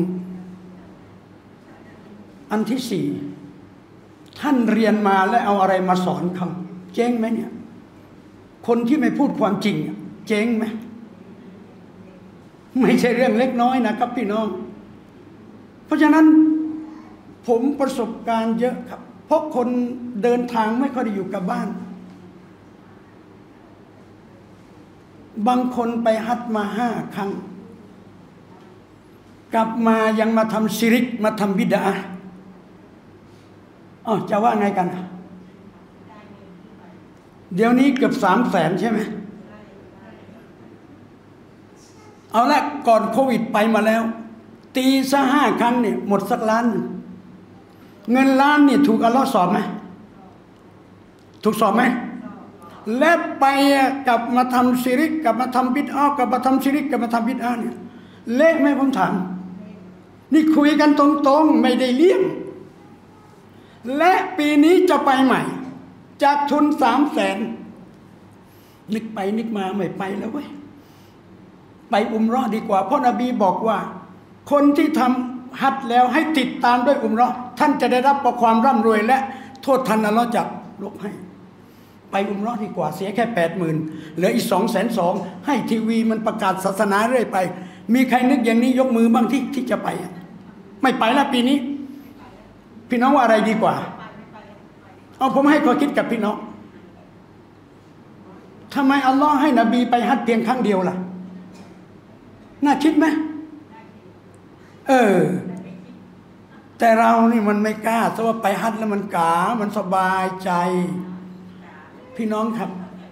อันที่4ท่านเรียนมาและเอาอะไรมาสอนเขาเจ๊งไหมเนี่ยคนที่ไม่พูดความจริงเจ๊งไหมไม่ใช่เรื่องเล็กน้อยนะครับพี่น้องเพราะฉะนั้นผมประสบการณ์เยอะครับเพราะคนเดินทางไม่ค่อยได้อยู่กับบ้านบางคนไปฮัจญ์มา5 ครั้งกลับมายังมาทำชิริกมาทำบิดอะห์จะว่าไงกันเดี๋ยวนี้เกือบ300,000ใช่ไหมเอาละก่อนโควิดไปมาแล้วตีซะ5 ครั้งเนี่ยหมดสักล้านเงินล้านนี่ถูกอัลเลาะห์สอบไหมถูกสอบไหมและไปกลับมาทำชิริกกลับมาทำบิดอะห์กลับมาทำชิริกกลับมาทำบิดอะห์เนี่ยเละไหมผมถามนี่คุยกันตรงๆไม่ได้เลี่ยงและปีนี้จะไปใหม่จากทุน300,000นึกไปนึกมาไม่ไปแล้วเว้ยไปอุมเราะห์ดีกว่าเพราะนบีบอกว่าคนที่ทำฮัจญ์แล้วให้ติดตามด้วยอุมเราะห์ท่านจะได้รับความร่ำรวยและโทษทันอัลเลาะห์จะลบให้ไปอุมเราะห์ดีกว่าเสียแค่ 80,000เหลืออีก 220,000ให้ทีวีมันประกาศศาสนาเรื่อยไปมีใครนึกอย่างนี้ยกมือบ้างที่จะไปไม่ไปแล้วปีนี้พี่น้องว่าอะไรดีกว่าเอาผมให้ข้อคิดกับพี่น้องทำไมอัลลอฮ์ให้นบีไปฮัจญ์เพียงครั้งเดียวล่ะน่าคิดไหมแต่เรานี่มันไม่กล้าเพราะว่าไปฮัจญ์แล้วมันกามันสบายใจพี่น้องครับ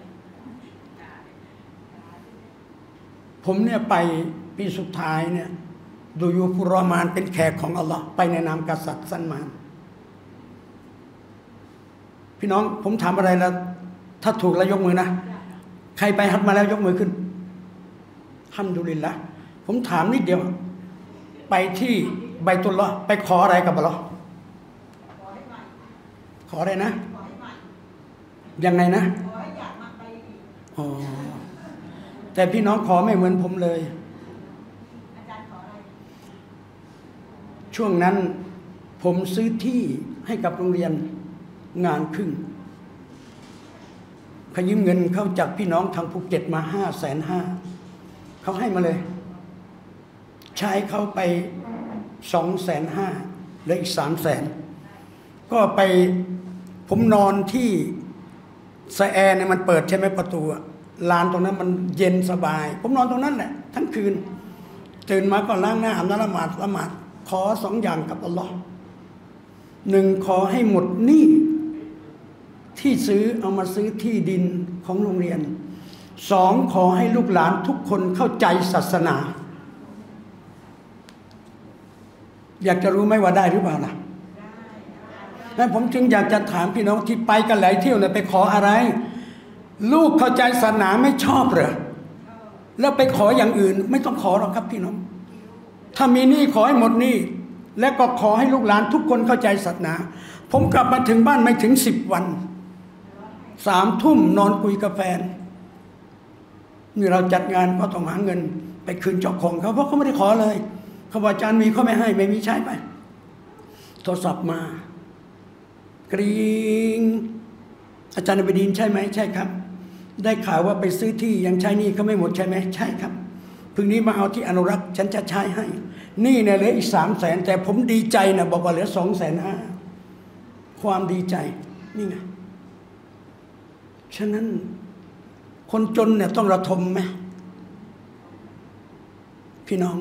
ผมเนี่ยไปปีสุดท้ายเนี่ยดูยูฟุรรอมานเป็นแขกของอัลลอฮ์ไปในนามกษัตริย์ซันมานพี่น้องผมถามอะไรแล้วถ้าถูกแล้วยกมือนะใครไปฮัจญ์มาแล้วยกมือขึ้นฮัมดุลิลละห์ผมถามนิดเดียวไปที่ไบตุลลอฮ์ไปขออะไรกับอัลลอฮ์ขออะไรนะยังไงนะอ๋อแต่พี่น้องขอไม่เหมือนผมเลยช่วงนั้นผมซื้อที่ให้กับโรงเรียนงานครึ่งเขายืมเงินเข้าจากพี่น้องทางภูเก็ตมา550,000เขาให้มาเลยใช้เขาไป250,000เหลืออีก300,000ก็ไปผมนอนที่สแอร์เนี่ยมันเปิดใช่ไหมประตูลานตรงนั้นมันเย็นสบายผมนอนตรงนั้นแหละทั้งคืนตื่นมาก็ล้างหน้าอาบน้ำละหมาดขอ2 อย่างกับอัลลอฮ์1ขอให้หมดหนี้ที่ซื้อเอามาซื้อที่ดินของโรงเรียน2ขอให้ลูกหลานทุกคนเข้าใจศาสนาอยากจะรู้ไหมว่าได้หรือเปล่าล่ะนั้นผมจึงอยากจะถามพี่น้องที่ไปกันหลายเที่ยวเนี่ยไปขออะไรลูกเข้าใจศาสนาไม่ชอบเหรอแล้วไปขออย่างอื่นไม่ต้องขอหรอกครับพี่น้องถ้ามีหนี้ขอให้หมดหนี้และก็ขอให้ลูกหลานทุกคนเข้าใจศาสนาผมกลับมาถึงบ้านไม่ถึง10 วัน3 ทุ่มนอนคุยกับแฟนนี่เราจัดงานก็ต้องหาเงินไปคืนเจ้าของเขาเพราะเขาไม่ได้ขอเลยเขาบอกอาจารย์มีเขาไม่ให้ไม่มีใช้ไปโทรศัพท์มากรีงอาจารย์นบดินใช่ไหมใช่ครับได้ข่าวว่าไปซื้อที่ยังใช้หนี้เขาไม่หมดใช่ไหมใช่ครับพรุ่งนี้มาเอาที่อนุรักษ์ฉันจะใช้ให้นี่เนี่ยเหลืออีก300,000แต่ผมดีใจนะบอกว่าเหลือ250,000ความดีใจนี่ไงฉะนั้นคนจนเนี่ยต้องระทมไหมพี่น้อง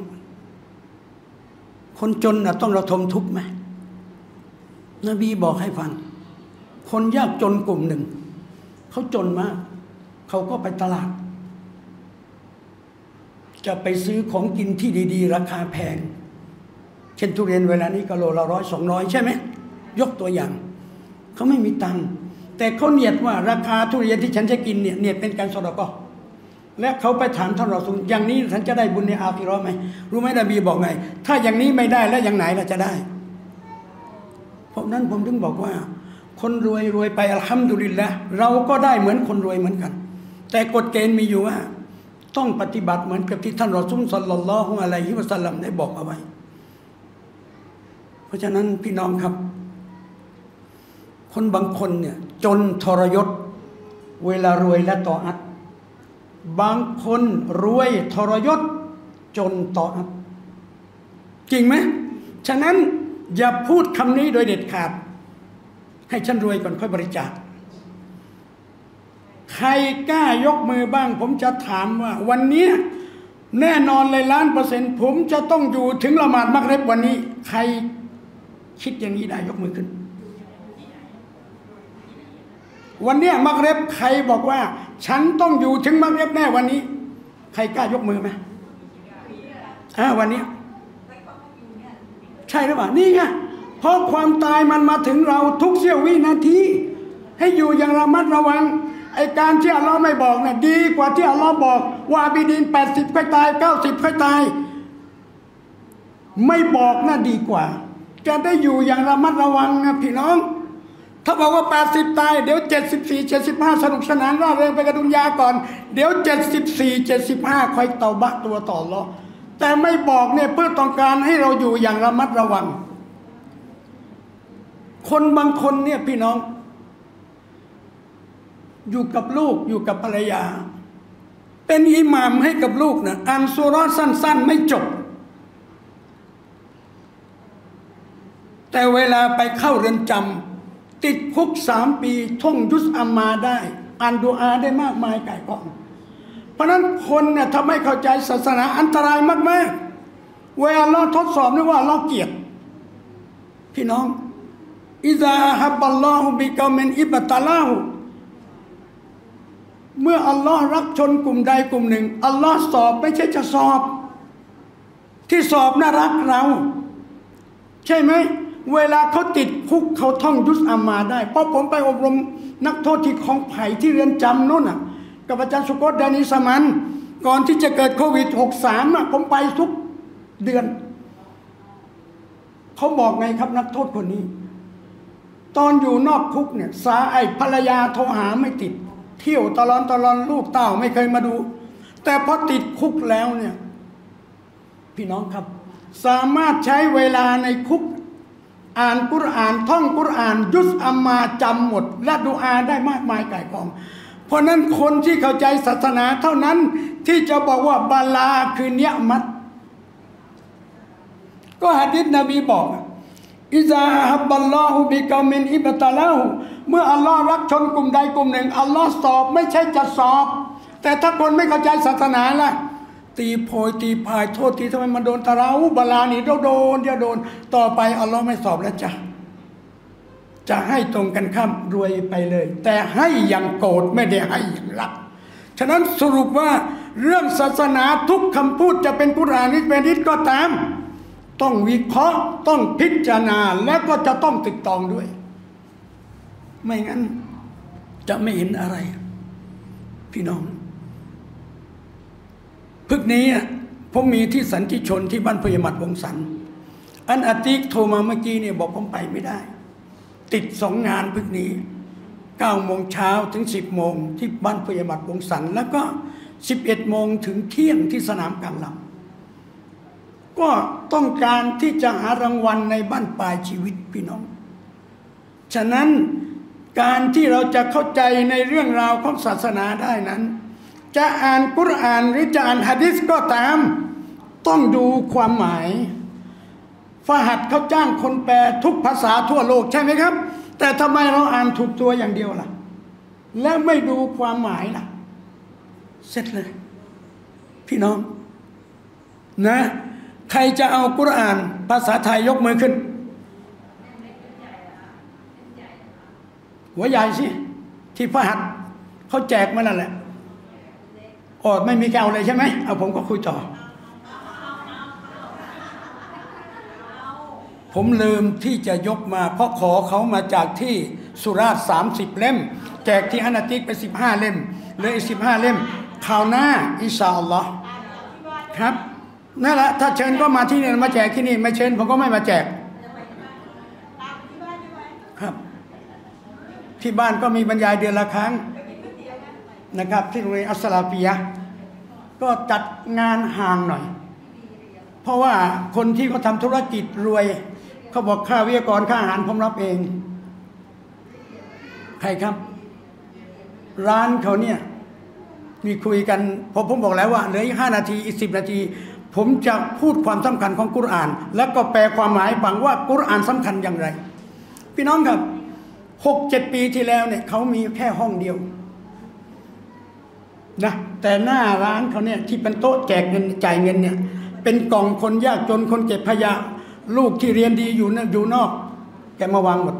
คนจนน่ะต้องระทมทุกข์ไหมนบีบอกให้ฟังคนยากจนกลุ่มหนึ่งเขาจนมากเขาก็ไปตลาดจะไปซื้อของกินที่ดีๆราคาแพงเช่นทุเรียนเวลานี้ก็โลละ100-200ใช่ไหมยกตัวอย่างเขาไม่มีตังค์แต่เขาเนียดว่าราคาทุเรียนที่ฉันจะกินเนี่ยเนียดเป็นการสดก็และเขาไปถามท่านรอซูลอย่างนี้ฉันจะได้บุญในอาคิเราะห์ไหมรู้ไหมนบีบอกไงถ้าอย่างนี้ไม่ได้แล้วอย่างไหนเราจะได้เพราะนั้นผมถึงบอกว่าคนรวยไปอัลฮัมดุลิลละห์เราก็ได้เหมือนคนรวยเหมือนกันแต่กฎเกณฑ์มีอยู่ว่าต้องปฏิบัติเหมือนกับที่ท่านรอซูลศ็อลลัลลอฮุอะลัยฮิวะซัลลัมได้บอกเอาไว้เพราะฉะนั้นพี่น้องครับคนบางคนเนี่ยจนทรยศเวลารวยและต่ออัตบางคนรวยทรยศจนต่ออัตจริงไหมฉะนั้นอย่าพูดคำนี้โดยเด็ดขาดให้ฉันรวยก่อนค่อยบริจาคใครกล้ายกมือบ้างผมจะถามว่าวันนี้แน่นอนเลย1,000,000%ผมจะต้องอยู่ถึงละหมาดมักริบวันนี้ใครคิดอย่างนี้ได้ยกมือขึ้นวันนี้มักริบใครบอกว่าฉันต้องอยู่ถึงมักริบแน่วันนี้ใครกล้ายกมือไหมวันนี้ใช่หรือเปล่านี่ไงเพราะความตายมันมาถึงเราทุกเสี้ยววินาทีให้อยู่อย่างระมัดระวังไอ้การที่อัลลอฮ์ไม่บอกน่ะดีกว่าที่อัลลอฮ์บอกว่าบิดีน80ค่อยตาย90ค่อยตายไม่บอกน่ะดีกว่าจะได้อยู่อย่างระมัดระวังนะพี่น้องถ้าบอกว่า80ตายเดี๋ยว74 75สนุกสนานร่าเริงไปกับดุนยาก่อนเดี๋ยว74 75ค่อยเตาบะตัวต่ออัลลอฮ์แต่ไม่บอกเนี่ยเพื่อต้องการให้เราอยู่อย่างระมัดระวังคนบางคนเนี่ยพี่น้องอยู่กับลูกอยู่กับภรรยาเป็นอิหม่ามให้กับลูกนะอ่านซูเราะห์สั้นๆไม่จบแต่เวลาไปเข้าเรือนจำติดคุก3 ปีท่องยุสอัมมาได้อ่านดุอาได้มากมายก่ายกองเพราะนั้นคนเนี่ยถ้าไม่เข้าใจศาสนาอันตรายมากๆเวลาเราทดสอบนี่ว่าเราเกลียดพี่น้องอิซาฮับบัลลอฮุบิกอมินอิบตะลาหูเมื่ออัลลอฮ์รักชนกลุ่มใดกลุ่มหนึ่งอัลลอฮ์สอบไม่ใช่จะสอบที่สอบน่ารักเราใช่ไหมเวลาเขาติดคุกเขาท่องยุสอัมมาได้เพราะผมไปอบรมนักโทษที่คลองไผ่ที่เรือนจำนู่นน่ะกับอาจารย์สุโกตดานิสมันก่อนที่จะเกิดโควิด63น่ะผมไปทุกเดือนเขาบอกไงครับนักโทษคนนี้ตอนอยู่นอกคุกเนี่ยภรรยาโทรหาไม่ติดเที่ยวตลอดลูกเต้าไม่เคยมาดูแต่พอติดคุกแล้วเนี่ยพี่น้องครับสามารถใช้เวลาในคุกอ่านกุรอานท่องกุรอานยุสอัมมาจำหมดและดุอาได้มากมายก่ายกองเพราะนั้นคนที่เข้าใจศาสนาเท่านั้นที่จะบอกว่าบาลาคือเนียมัตก็หะดีษนบีบอกอิซาฮับบัลลอฮุบิกอมินอิบตะลาหูเมื่ออัลลอฮ์รักชนกลุ่มใดกลุ่มหนึ่งอัลลอฮ์สอบไม่ใช่จะสอบแต่ถ้าคนไม่เข้าใจศาสนาล่ะตีโพยตีพายโทษทีทำไมมันโดนตะเราบาลานี่เดี๋ยวโดนต่อไปอัลลอฮ์ไม่สอบแล้วจ้ะจะให้ตรงกันข้ามรวยไปเลยแต่ให้อย่างโกรธไม่ได้ให้อย่างรักฉะนั้นสรุปว่าเรื่องศาสนาทุกคำพูดจะเป็นกุรอานเป็นฮะดีษก็ตามต้องวิเคราะห์ต้องพิจารณาและก็จะต้องติดตองด้วยไม่งั้นจะไม่เห็นอะไรพี่น้องพึกนี้ผมมีที่สันติชนที่บ้านพญามัดวงสันอันอาติกโทรมาเมื่อกี้เนี่ยบอกผมไปไม่ได้ติด2 งานพึกนี้9 โมงเช้าถึง10 โมงที่บ้านพญามัดวงสันแล้วก็11 โมงถึงเที่ยงที่สนามกลางลำก็ต้องการที่จะหารางวัลในบ้านปลายชีวิตพี่น้องฉะนั้นการที่เราจะเข้าใจในเรื่องราวของศาสนาได้นั้นจะอ่านกุรอานหรือจะอ่านหะดีษก็ตามต้องดูความหมายฟาหัดเขาจ้างคนแปลทุกภาษาทั่วโลกใช่ไหมครับแต่ทำไมเราอ่านถูกตัวอย่างเดียวล่ะและไม่ดูความหมายล่ะเสร็จเลยพี่น้องนะใครจะเอากุรอานภาษาไทยยกมือขึ้นหัวใหญ่สิที่ฟาหัดเขาแจกมานั่นแหละไม่มีแกเอาเลยใช่ไหมเอาผมก็คุยต่อผมลืมที่จะยกมาเพราะขอเขามาจากที่สุราษฎร์30 เล่มแจกที่อาติกไป15 เล่มเลย15 เล่มข่าวหน้าอินชาอัลลอฮ์ครับนั่นแหละถ้าเชิญก็มาที่นี่มาแจกที่นี่ไม่เชิญผมก็ไม่มาแจกครับที่บ้านก็มีบรรยายเดือนละครั้งนะครับที่โรงเรียนอัสสลาฟียะห์ก็จัดงานห่างหน่อยเพราะว่าคนที่เขาทำธุรกิจรวยเขาบอกค่าวิทยากรค่าอาหารผมรับเองใครครับร้านเขาเนี่ยมีคุยกันพอผมบอกแล้วว่าเหลืออีก5 นาทีอีก10 นาทีผมจะพูดความสำคัญของกุรอานแล้วก็แปลความหมายฟังว่ากุรอานสำคัญอย่างไรพี่น้องครับ6-7 ปีที่แล้วเนี่ยเขามีแค่ห้องเดียวนะแต่หน้าร้านเขาเนี่ยที่เป็นโต๊ะแจกเงินจ่ายเงินเนี่ยเป็นกล่องคนยากจนคนเก็บขยะลูกที่เรียนดีอยู่นอกแกมาวางหมด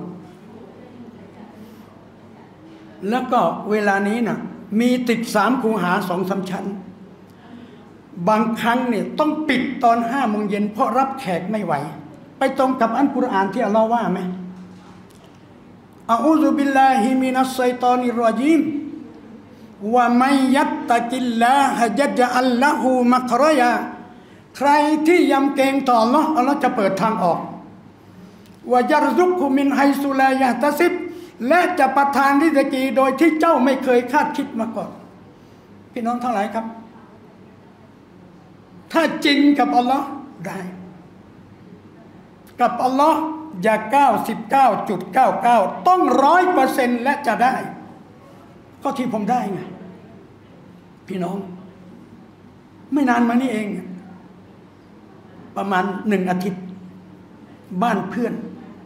แล้วก็เวลานี้น่ะมีติด3 คูหา 2-3 ชั้นบางครั้งเนี่ยต้องปิดตอน5 โมงเย็นเพราะรับแขกไม่ไหวไปตรงกับอัลกุรอานที่อัลลอฮ์ว่าไหมอะอูซุบิลลาฮิมินัชชัยฏอนิรรอญีมว่ามัยยัตตะกิลลาฮะยัจอัลละฮูมักรอยาใครที่ยำเกรงต่ออัลลอฮ์อัลลอฮ์จะเปิดทางออกวะยัรซุกุมินไฮซุลายะตะซิบและจะประทานริซกีโดยที่เจ้าไม่เคยคาดคิดมาก่อนพี่น้องทั้งหลายครับถ้าจริงกับอัลลอฮ์ได้กับอัลลอฮ์อย่า 99.99 ต้อง 100% และจะได้ก็ที่ผมได้ไงพี่น้องไม่นานมานี้เองประมาณ1 อาทิตย์บ้านเพื่อน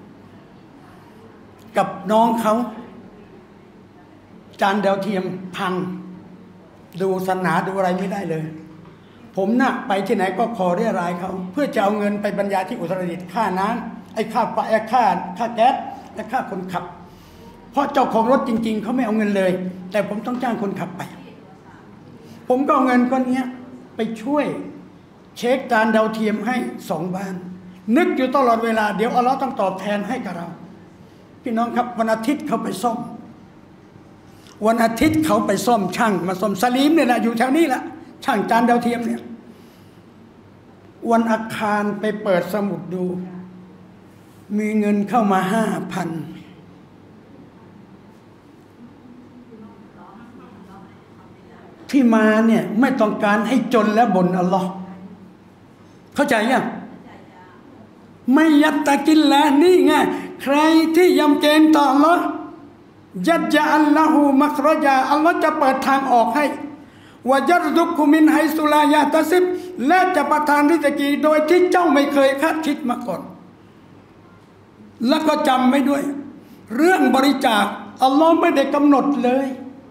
กับน้องเขาจานดาวเทียมพังดูศาสนาดูอะไรไม่ได้เลยผมน่ะไปที่ไหนก็ขอเรียรายเขาเพื่อจะเอาเงินไปบรรยายที่อุตรดิตถ์ค่าน้ไอ้ค่าไฟค่าแก๊สและค่าคนขับเพราะเจ้าของรถจริงๆเขาไม่เอาเงินเลยแต่ผมต้องจ้างคนขับไปผมก็เอาเงินก้อนนี้ไปช่วยเช็คจานดาวเทียมให้2 บ้านนึกอยู่ตลอดเวลาเดี๋ยวอัลเลาะห์ต้องตอบแทนให้กับเราพี่น้องครับวันอาทิตย์เขาไปซ่อมวันอาทิตย์เขาไปซ่อมช่างมาซ่อมสลีมเนี่ยแหละอยู่แถวนี้แหละช่างจานดาวเทียมเนี่ยวันอังคารไปเปิดสมุดดูมีเงินเข้ามา5,000ที่มาเนี่ยไม่ต้องการให้จนและบ่นอัลลอฮ์เข้าใจยังไม่ยัตตะกินละนี่ไงใครที่ยำเกรงต่ออัลลอฮ์ยัดยะอัลลอฮูมักรญาอัลลอฮ์จะเปิดทางออกให้วะยัรซุกุมินไฮซุลายาตะซิบและจะประทานริซกีโดยที่เจ้าไม่เคยคาดคิดมาก่อนแล้วก็จำไว้ด้วยเรื่องบริจาคอัลลอฮ์ไม่ได้กำหนดเลย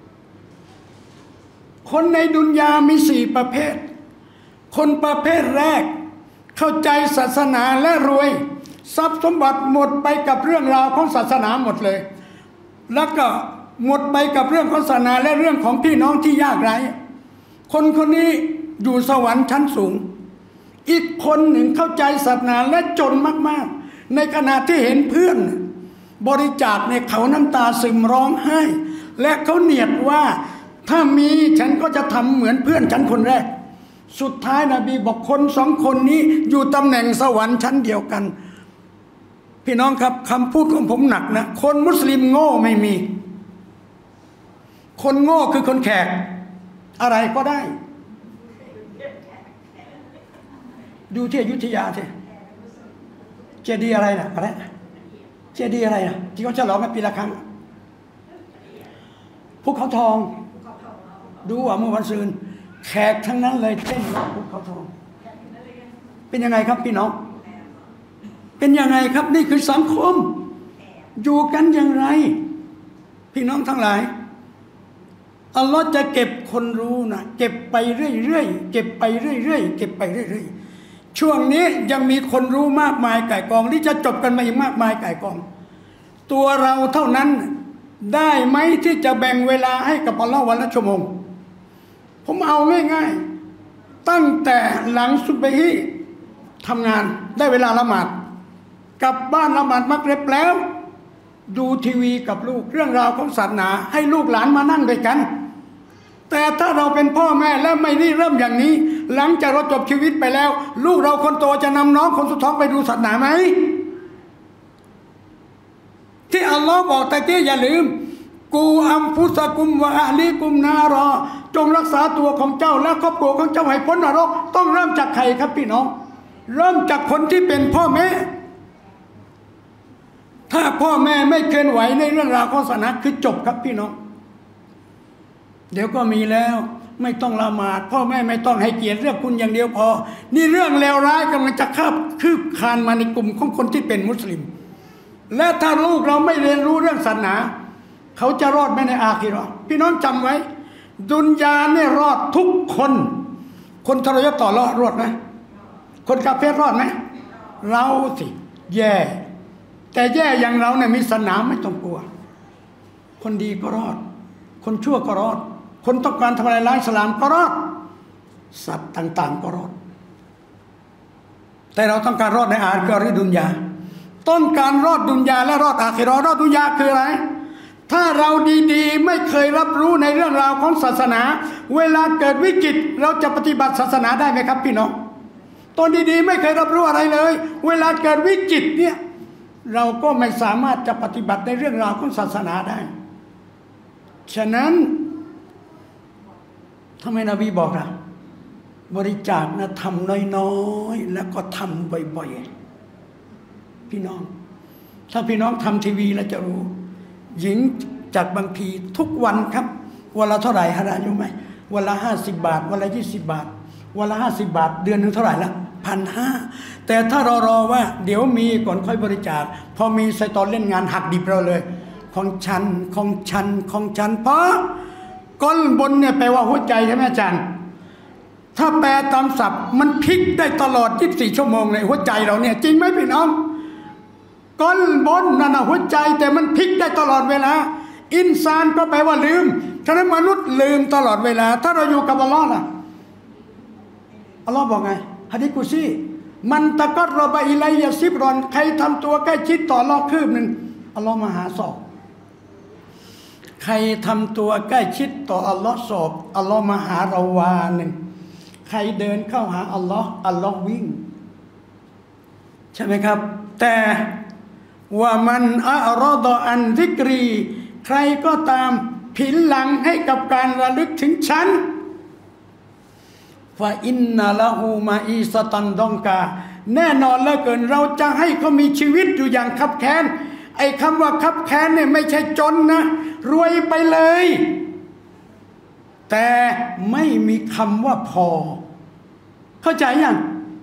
คนในดุนยามี4 ประเภทคนประเภทแรกเข้าใจศาสนาและรวยทรัพย์สมบัติหมดไปกับเรื่องราวของศาสนาหมดเลยแล้วก็หมดไปกับเรื่องของศาสนาและเรื่องของพี่น้องที่ยากไร้คนคนนี้อยู่สวรรค์ชั้นสูงอีกคนหนึ่งเข้าใจศาสนาและจนมากๆในขณะที่เห็นเพื่อนบริจาคในเขาน้ำตาซึมร้องไห้และเขาเนียดว่าถ้ามีฉันก็จะทำเหมือนเพื่อนฉันคนแรกสุดท้ายนบีบอกคน2 คนนี้อยู่ตำแหน่งสวรรค์ชั้นเดียวกันพี่น้องครับคำพูดของผมหนักนะคนมุสลิมโง่ไม่มีคนโง่คือคนแขกอะไรก็ได้ดูที่อยุธยาสิเจดีย์อะไรนะอะไรเจดีย์อะไรนะที่เขาฉลองกันปีละครั้งภูเขาทองดูว่าเมื่อวันซืนแขกทั้งนั้นเลยเต้นรอบภูเขาทองเป็นยังไงครับพี่น้องเป็นยังไงครับนี่คือสังคมอยู่กันอย่างไรพี่น้องทั้งหลายอัลลอฮ์จะเก็บคนรู้นะเก็บไปเรื่อยๆเก็บไปเรื่อยๆเก็บไปเรื่อยๆช่วงนี้ยังมีคนรู้มากมายก่ายกองที่จะจบกันมาอีกมากมายก่ายกองตัวเราเท่านั้นได้ไหมที่จะแบ่งเวลาให้กับอัลลอฮ์วันละชั่วโมงผมเอาง่ายๆตั้งแต่หลังซุบฮีทำงานได้เวลาละหมาดกลับบ้านละหมาดมักริบแล้วดูทีวีกับลูกเรื่องราวของศาสนาให้ลูกหลานมานั่งด้วยกันแต่ถ้าเราเป็นพ่อแม่แล้วไม่เริ่มอย่างนี้หลังจากเราจบชีวิตไปแล้วลูกเราคนโตจะนำน้องคนสุดท้องไปดูศาสนาไหมที่อัลลอฮ์บอกตะกี้อย่าลืมกูอัมฟุสกุมวะอะลีกุมนารอจงรักษาตัวของเจ้าและครอบครัวของเจ้าให้พ้นนรกต้องเริ่มจากใครครับพี่น้องเริ่มจากคนที่เป็นพ่อแม่ถ้าพ่อแม่ไม่เคลื่อนไหวในเรื่องราวของศาสนาคือจบครับพี่น้องเดี๋ยวก็มีแล้วไม่ต้องละหมาดพ่อแม่ไม่ต้องให้เกียรติเรื่องคุณอย่างเดียวพอนี่เรื่องเลวร้ายกำลังจะคืบคลานมาในกลุ่มของคนที่เป็นมุสลิมและถ้าลูกเราไม่เรียนรู้เรื่องศาสนาเขาจะรอดไหมในอาคิเราะห์พี่น้องจำไว้ดุนยาเนี่ยรอดทุกคนคนทรยศต่อรอดไหมคนกาเฟรรอดไหมเราสิแย่แต่แย่อย่างเราเนี่ยมีศาสนาไม่ต้องกลัวคนดีก็รอดคนชั่วก็รอดคนต้องการทำลายล้างอิสลามก็รอดสัตว์ต่างๆก็รอดแต่เราต้องการรอดในอาคิเราะห์หรือดุนยาต้องการรอดดุนยาและรอดอาคิเราะห์รอดดุนยาคืออะไรถ้าเราดีๆไม่เคยรับรู้ในเรื่องราวของศาสนาเวลาเกิดวิกฤตเราจะปฏิบัติศาสนาได้ไหมครับพี่น้องตอนดีๆไม่เคยรับรู้อะไรเลยเวลาเกิดวิกฤตเนี่ยเราก็ไม่สามารถจะปฏิบัติในเรื่องราวของศาสนาได้ฉะนั้นทำไมนบีบอกล่ะบริจาคนะทำน้อยๆแล้วก็ทำบ่อยๆพี่น้องถ้าพี่น้องทำทีวีแล้วจะรู้หญิงจากบางทีทุกวันครับวันละเท่าไหร่ฮะอายุไหมวันละ50 บาทวันละ20 บาทวันละ50 บาทเดือนนึงเท่าไหร่ละ1,500แต่ถ้าเรารอว่าเดี๋ยวมีก่อนค่อยบริจาคพอมีไซตอนเล่นงานหักดิบเราเลยของฉันของฉันของฉันเพราะก้นบนเนี่ยแปลว่าหัวใจใช่ไหมอาจารย์ถ้าแปลตามศัพท์มันพลิกได้ตลอด24 ชั่วโมงเลยหัวใจเราเนี่ยจริงไหมพี่น้องก้นบนนั่นนะหัวใจแต่มันพลิกได้ตลอดเวลาอินซานก็แปลว่าลืมฉะนั้นมนุษย์ลืมตลอดเวลาถ้าเราอยู่กับอัลลอฮ์ล่ะอัลลอฮ์บอกไงหะดีษกุดซีมันตะกัรรบะอิลัยยะซิบรอนใครทำตัวใกล้ชิดต่ออัลลอฮ์คืบหนึ่งอัลลอฮ์มาหาศอกใครทำตัวใกล้ชิดต่ออัลลอฮ์ศอกอัลลอฮ์มาหาเราวาหนึ่งใครเดินเข้าหาอัลลอฮ์อัลลอฮ์วิ่งใช่ไหมครับแต่ว่ามันอะรอดอันซิกรีใครก็ตามผินหลังให้กับการระลึกถึงฉันฟาอินนาละฮูมาอีสตันดองกาแน่นอนเหลือเกินเราจะให้เขามีชีวิตอยู่อย่างคับแค้นไอ้คำว่าคับแค้นเนี่ยไม่ใช่จนนะรวยไปเลยแต่ไม่มีคำว่าพอเข้าใจยัง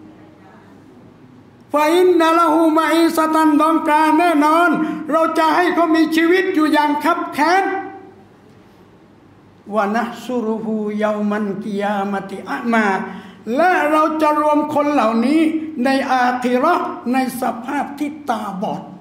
ฟาอินนาละฮูมาอีสตันดองกาแน่นอนเราจะให้เขามีชีวิตอยู่อย่างคับแค้นวะนะซุรุฮูยามันกิยามติอะมาและเราจะรวมคนเหล่านี้ในอาคิเราะห์ในสภาพที่ตาบอด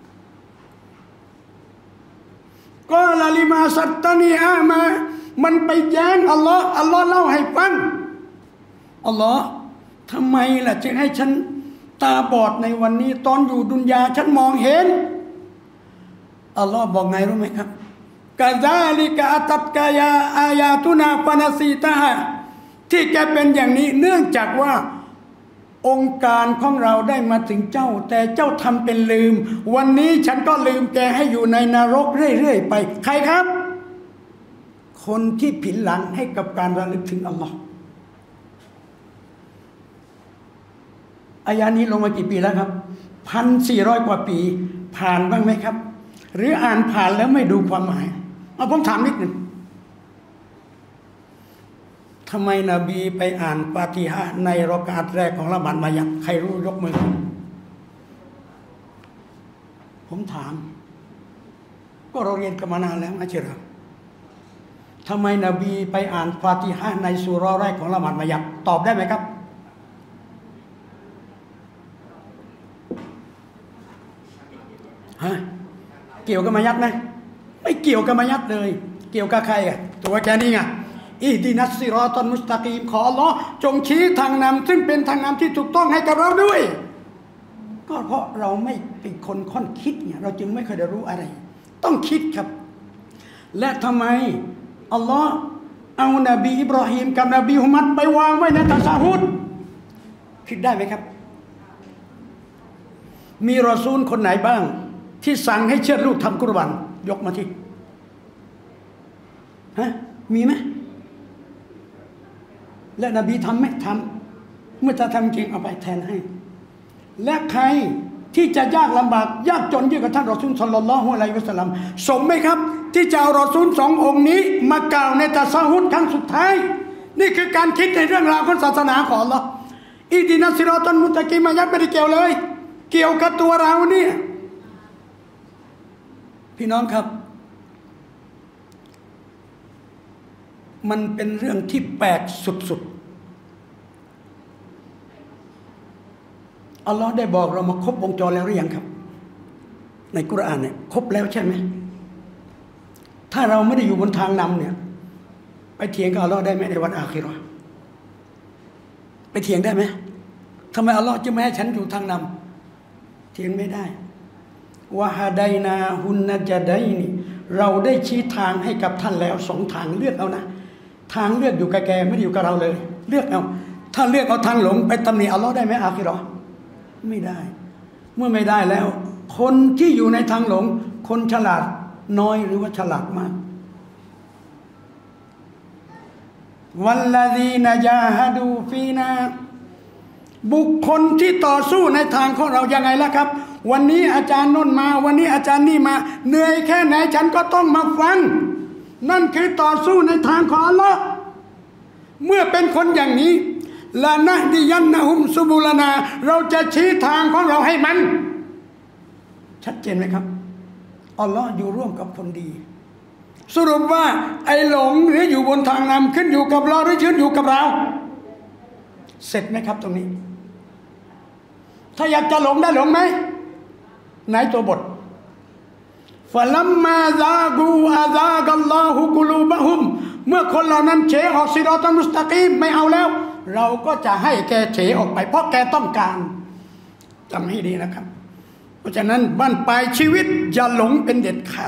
ก็ลาลิมาสัตตานีอามามันไปแย้งอัลลอฮ์อัลลอฮ์เล่าให้ฟังอัลลอฮ์ทำไมล่ะจึงให้ฉันตาบอดในวันนี้ตอนอยู่ดุนยาฉันมองเห็นอัลลอฮ์บอกไงรู้ไหมครับกะซาลิกะอัตัตกะยาอายาตุนาฟะนะซีตะฮะที่แกเป็นอย่างนี้เนื่องจากว่าองค์การของเราได้มาถึงเจ้าแต่เจ้าทำเป็นลืมวันนี้ฉันก็ลืมแกให้อยู่ในนรกเรื่อยๆไปใครครับคนที่ผินหลังให้กับการระลึกถึงอัลลอฮ์อายะนี้ลงมากี่ปีแล้วครับ 1,400 กว่าปีผ่านบ้างไหมครับหรืออ่านผ่านแล้วไม่ดูความหมายเอาผมถามนิดหนึ่งทำไมนบีไปอ่านฟาติฮะห์ในรอกาตแรกของละหมาดมายัดใครรู้ยกมือผมถามก็เราเรียนกันมานานแล้วนะเชราทำไมนบีไปอ่านฟาติฮะห์ในซูเราะห์แรกของละหมาดมายัดตอบได้ไหมครับฮะเกี่ยวกับมายัดไหมไม่เกี่ยวกับมายัดเลยเกี่ยวกับใครอ่ะตัวแกนี่ไงอิฮดินัสซิรอตัลมุสตะกีมขออัลเลาะห์จงชี้ทางนำซึ่งเป็นทางนำที่ถูกต้องให้กับเราด้วยก็เพราะเราไม่เป็นคนค่อนคิดเนี่ยเราจึงไม่เคยได้รู้อะไรต้องคิดครับและทำไมอัลลอฮ์เอานบีอิบราฮิมกับนบีมุฮัมมัดไปวางไว้ในตะชะฮูดคิดได้ไหมครับมีรอซูลคนไหนบ้างที่สั่งให้เชือดลูกทำกุรบันยกมาที่ฮะมีไหมและนบีทำไหมทำเมื่อจะทำจริงเอาไปแทนให้และใครที่จะยากลำบากยากจนยิ่งกว่าท่านรอซูลศ็อลลัลลอฮุอะลัยฮิวะซัลลัมสมไหมครับที่จะเอารอซูลสององค์นี้มากล่าวในตะชะฮูดครั้งสุดท้ายนี่คือการคิดในเรื่องราวของศาสนาของอัลเลาะห์อิฮดินัสซิรอตัลมุสตะกีมมายัดไม่ได้เกี่ยวเลยเกี่ยวกับตัวเราเนี่ยพี่น้องครับมันเป็นเรื่องที่แปลกสุดๆอัลลอฮ์ได้บอกเรามาครบวงจรแล้วหรือยังครับในกุรอานเนี่ยครบแล้วใช่ไหมถ้าเราไม่ได้อยู่บนทางนำเนี่ยไปเถียงกับอัลลอฮ์ได้ไหมในวันอาคิเราะห์ไปเถียงได้ไหมทำไมอัลลอฮ์จะไม่ให้ฉันอยู่ทางนำเถียงไม่ได้วะฮะไดนาฮุนนะจะไดนี่เราได้ชี้ทางให้กับท่านแล้วสองทางเลือกเอานะทางเลือกอยู่กับแกไม่ได้อยู่กับเราเลยเลือกเอาถ้าเลือกเอาทางหลงไปตำหนิอัลลอฮ์ได้ไหมอาคิเราะห์ไม่ได้เมื่อไม่ได้แล้วคนที่อยู่ในทางหลงคนฉลาดน้อยหรือว่าฉลาดมากวัลลซีนะญาฮะดูฟีนาบุคคลที่ต่อสู้ในทางของเรายังไงล่ะครับวันนี้อาจารย์โน่นมาวันนี้อาจารย์นี่มาเหนื่อยแค่ไหนฉันก็ต้องมาฟังนั่นคือต่อสู้ในทางของอัลเลาะห์เมื่อเป็นคนอย่างนี้ละนะดิยันนะฮุมซุบุลนาเราจะชี้ทางของเราให้มันชัดเจนไหมครับอัลเลาะห์อยู่ร่วมกับคนดีสรุปว่าไอ้หลงหรืออยู่บนทางนำขึ้นอยู่กับเราหรือขึ้นอยู่กับเราเสร็จไหมครับตรงนี้ถ้าอยากจะหลงได้หลงไหมไหนตัวบทฟะลัมมาซากูอาซากัลลอฮุกุลูบะฮุมเมื่อคนเหล่านั้นเฉออกซิรอตัลมุสตะกีมไม่เอาแล้วเราก็จะให้แกเฉออกไปเพราะแกต้องการจำให้ดีนะครับเพราะฉะนั้นบั้นปลายชีวิตอย่าหลงเป็นเด็ดขาด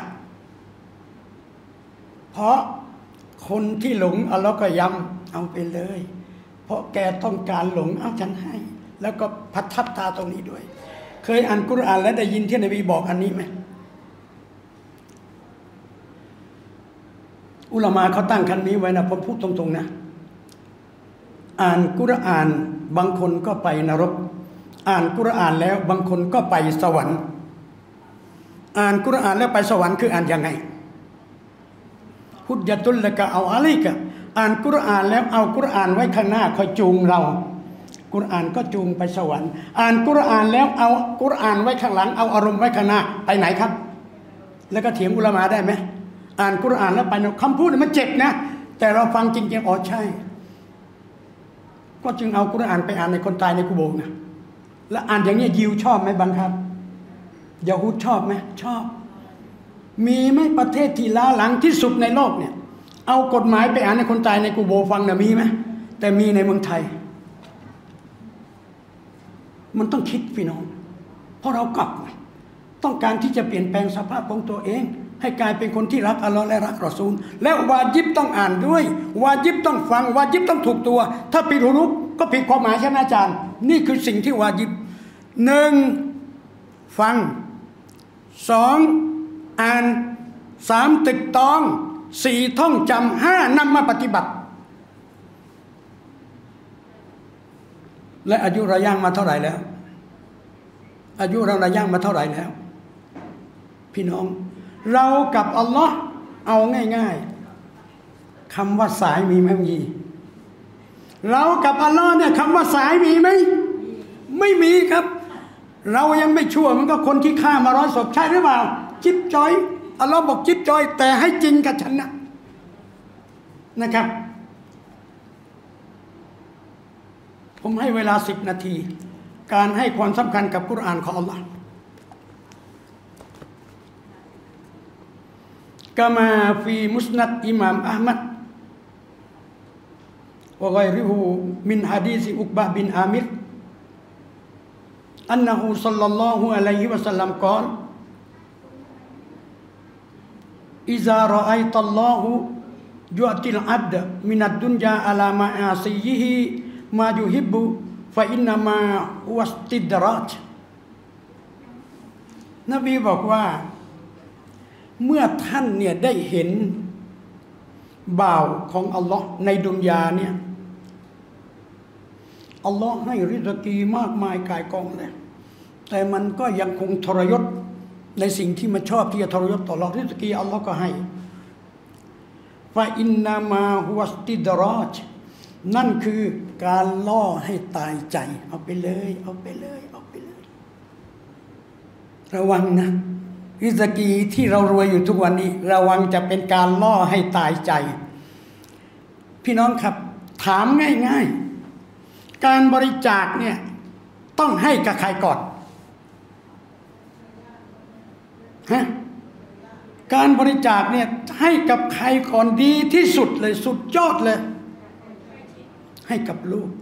เพราะคนที่หลงอัลเลาะห์ก็ย้ำเอาไปเลยเพราะแกต้องการหลงเอาฉันให้แล้วก็พัทับตาตรงนี้ด้วยเคยอ่านกุรอานและได้ยินที่นบีบอกอันนี้ไหมอุลามะเขาตั้งคันนี้ไว้นะผมพูดตรงๆนะอ่านกุรอานบางคนก็ไปนรกอ่านกุรอานแล้วบางคนก็ไปสวรรค์อ่านกุรอานแล้วไปสวรรค์คืออ่านยังไงฮุจญะตุลละกะเอาอะลัยกะอ่านกุรอานแล้วเอากุรอานไว้ข้างหน้าคอยจูงเรากุรอานก็จูงไปสวรรค์อ่านกุรอานแล้วเอากุรอานไว้ข้างหลังเอาอารมณ์ไว้ข้างหน้าไปไหนครับแล้วก็เถียงอุลามะได้ไหมอ่านกุรอานแล้วไปคำพูดมันเจ็บนะแต่เราฟังจริงๆอ๋อใช่ก็จึงเอากุรอานไปอ่านในคนตายในกุโบร์นะแล้วอ่านอย่างนี้ยิวชอบไหมบังครับยะฮูดชอบไหมชอบมีไหมประเทศที่ล้าหลังที่สุดในโลกเนี่ยเอากฎหมายไปอ่านในคนตายในกุโบร์ฟังนะมีไหมแต่มีในเมืองไทยมันต้องคิดพี่น้องเพราะเรากลับต้องการที่จะเปลี่ยนแปลงสภาพของตัวเองให้กลายเป็นคนที่รักอัลลอฮ์และรักรอซูลและวาญิบต้องอ่านด้วยวาญิบต้องฟังวาญิบต้องถูกตัวถ้าผิดหูรุก็ผิดความหมายใช่ไหมอาจารย์นี่คือสิ่งที่วาญิบหนึ่งฟังสองอ่านสามตึกตองสี่ท่องจำห้านำมาปฏิบัติและอายุเราย่างมาเท่าไหร่แล้วอายุเราย่างมาเท่าไหร่แล้วพี่น้องเรากับอัลลอฮ์เอาง่ายๆคำว่าสายมีไหมมีเรากับอัลลอฮ์เนี่ยคำว่าสายมีไหมไม่มีครับเรายังไม่ชั่วมันก็คนที่ฆ่ามา100 ศพใช่หรือเปล่าจิ๊บจอยอัลลอฮ์บอกจิ๊บจอยแต่ให้จริงกับฉันนะครับผมให้เวลา10 นาทีการให้ความสำคัญกับกุรอานของอัลลอฮ์กามาฟีมุสนัดอิหม่ามอะห์มัดวะฆอยริฮูมินหะดีษอุกบะห์บินอามิรอันนะฮูศ็อลลัลลอฮุอะลัยฮิวะซัลลัมกล่าวอิซารออัยตัลลอฮุยุอติลอับดมินัดดุนยาอะลามะอาซียิฮิมายุฮิบบุฟะอินนามาวัสติดราจนบีบอกว่าเมื่อท่านเนี่ยได้เห็นบ่าวของอัลลอฮ์ในดุนยาเนี่ยอัลลอฮ์ให้ริซกีมากมายกายกองเลยแต่มันก็ยังคงทรยศในสิ่งที่มันชอบที่จะทรยศต่ออัลลอฮ์ริซกีอัลลอฮ์ก็ให้ฟาอินนามาฮุวัสติดราจนั่นคือการล่อให้ตายใจเอาไปเลยเอาไปเลยเอาไปเลยระวังนะริซกีที่เรารวยอยู่ทุกวันนี้ระวังจะเป็นการล่อให้ตายใจพี่น้องครับถามง่ายๆการบริจาคเนี่ยต้องให้กับใครก่อนฮะการบริจาคเนี่ยให้กับใครก่อนดีที่สุดเลยสุดยอดเลยให้กับลูก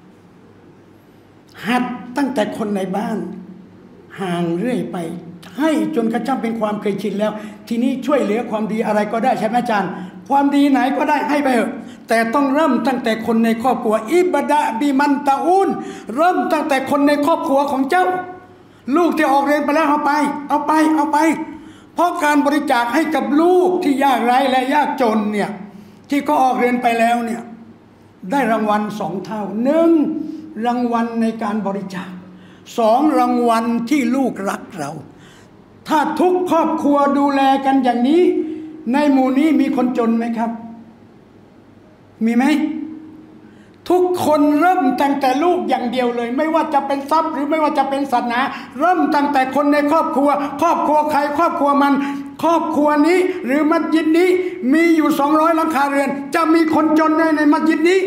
หัดตั้งแต่คนในบ้านห่างเรื่อยไปให้จนกระทั่งเป็นความเคยชินแล้วทีนี้ช่วยเหลือความดีอะไรก็ได้ใช่ไหมอาจารย์ความดีไหนก็ได้ให้ไปเถอะแต่ต้องเริ่มตั้งแต่คนในครอบครัวอิบดะบิมันตาอูนเริ่มตั้งแต่คนในครอบครัวของเจ้าลูกที่ออกเรียนไปแล้วเอาไปเพราะการบริจาคให้กับลูกที่ยากไร้และยากจนเนี่ยที่ก็ออกเรียนไปแล้วเนี่ยได้รางวัล2 เท่า1รางวัลในการบริจาค2รางวัลที่ลูกรักเราถ้าทุกครอบครัวดูแลกันอย่างนี้ในหมู่นี้มีคนจนไหมครับมีไหมทุกคนเริ่มตั้งแต่ลูกอย่างเดียวเลยไม่ว่าจะเป็นทรัพย์หรือไม่ว่าจะเป็นศาสนาเริ่มตั้งแต่คนในครอบครัวใครครอบครัวมันครอบครัวนี้หรือมัสยิดนี้มีอยู่200 หลังคาเรือนจะมีคนจนในมัสยิดนี้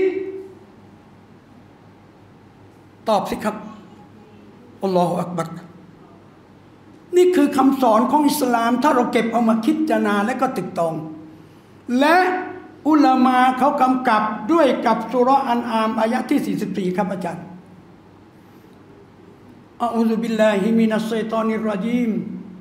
ตอบสิครับอัลลอฮฺอักบัรนี่คือคำสอนของอิสลามถ้าเราเก็บเอามาคิดจารณาและก็ตึกตองและอุลามาเขากำกับด้วยกับสุเราะห์อันอามอายะที่44ครับอาจารย์อะอูซุบิลลาฮิมินัชชัยฏอนิรเราะญีม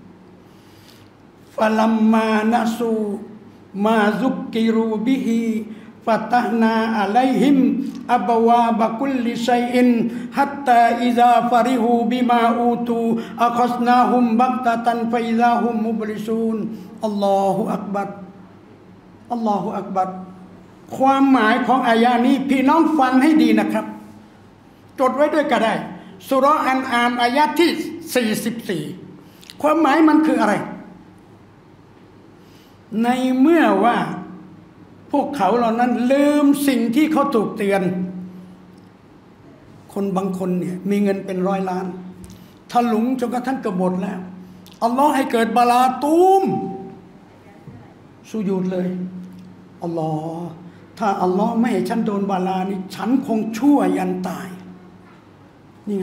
ฟะลัมมานะซูมาซุกกิรูบิฮิฟะตะฮนาอะลัยฮิมอับวาบะกุลลิชัยอินฮัตตาอิซาฟะริฮูบิมาอูตูอะคัซนาฮุมบักตะตันฟะอิซาฮุมมุบลิซูนอัลลอฮุอักบัรอัลลอฮุอักบัรความหมายของอายะนี้พี่น้องฟังให้ดีนะครับจดไว้ด้วยก็ได้สุเราะห์อันอามอายะที่44ความหมายมันคืออะไรในเมื่อว่าพวกเขาเหล่านั้นลืมสิ่งที่เขาถูกเตือนคนบางคนเนี่ยมีเงินเป็น100 ล้านถลุงจนกระทั่งกบฏแล้วอัลลอฮ์ให้เกิดบาลาตูมสุญูดเลยอัลลอฮ์ถ้าอัลลอฮ์ไม่ให้ฉันโดนบาลานี่ฉันคงชั่วยันตายนี่ไง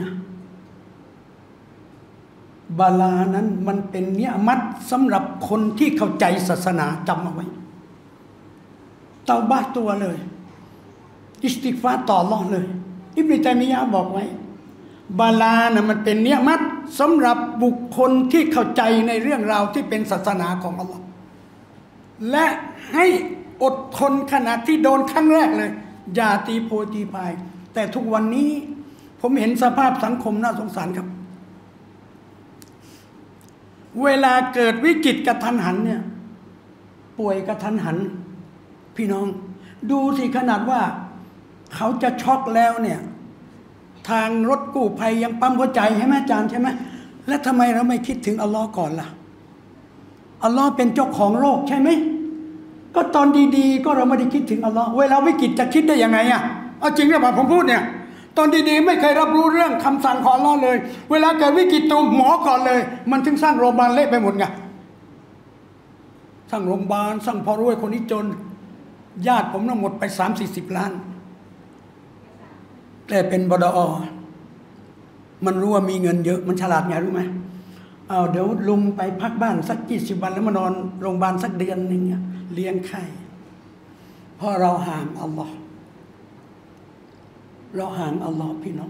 บาลานั้นมันเป็นเนียมัตสำหรับคนที่เข้าใจศาสนาจำเอาไว้เตาบะตัวเลยอิสติฆฟารต่ออัลเลาะห์เลยอิบนุตัยมียะห์บอกไว้บาลานะมันเป็นเนียมัตสำหรับบุคคลที่เข้าใจในเรื่องราวที่เป็นศาสนาของอัลเลาะห์และให้อดทนขณะที่โดนครั้งแรกเลยอย่าตีโพตีพายแต่ทุกวันนี้ผมเห็นสภาพสังคมน่าสงสารครับเวลาเกิดวิกฤตกระทันหันเนี่ยป่วยกระทันหันพี่น้องดูสิขนาดว่าเขาจะช็อกแล้วเนี่ยทางรถกู้ภัยยังปั๊มหัวใจใช่ไหมอาจารย์ใช่ไหมและทำไมเราไม่คิดถึงอัลลอฮ์ก่อนล่ะอัลลอฮ์เป็นเจ้าของโลกใช่ไหมก็ตอนดีๆก็เราไม่ได้คิดถึงอัลลอฮ์เวลาวิกฤตจะคิดได้ยังไงอ่ะเอาจริงหรือเปล่าผมพูดเนี่ยตอนดีๆไม่เคยรับรู้เรื่องคำสั่งของอัลลอฮ์เลยเวลาเกิดวิกฤตตูมหมอก่อนเลยมันถึงสร้างโรงพยาบาลเละไปหมดไงสร้างโรงพยาบาลสร้างพอรวยคนนี้จนญาติผมทั้งหมดไป30-40 ล้านแต่เป็นบดอมันรู้ว่ามีเงินเยอะมันฉลาดไงรู้ไหมเอาเดี๋ยวลุงไปพักบ้านสัก20 วันแล้วมานอนโรงพยาบาลสักเดือนนึงเนี่ยเลี้ยงไข้เพราะเราห่างอัลลอฮ์เราห่างอัลลอฮ์พี่น้อง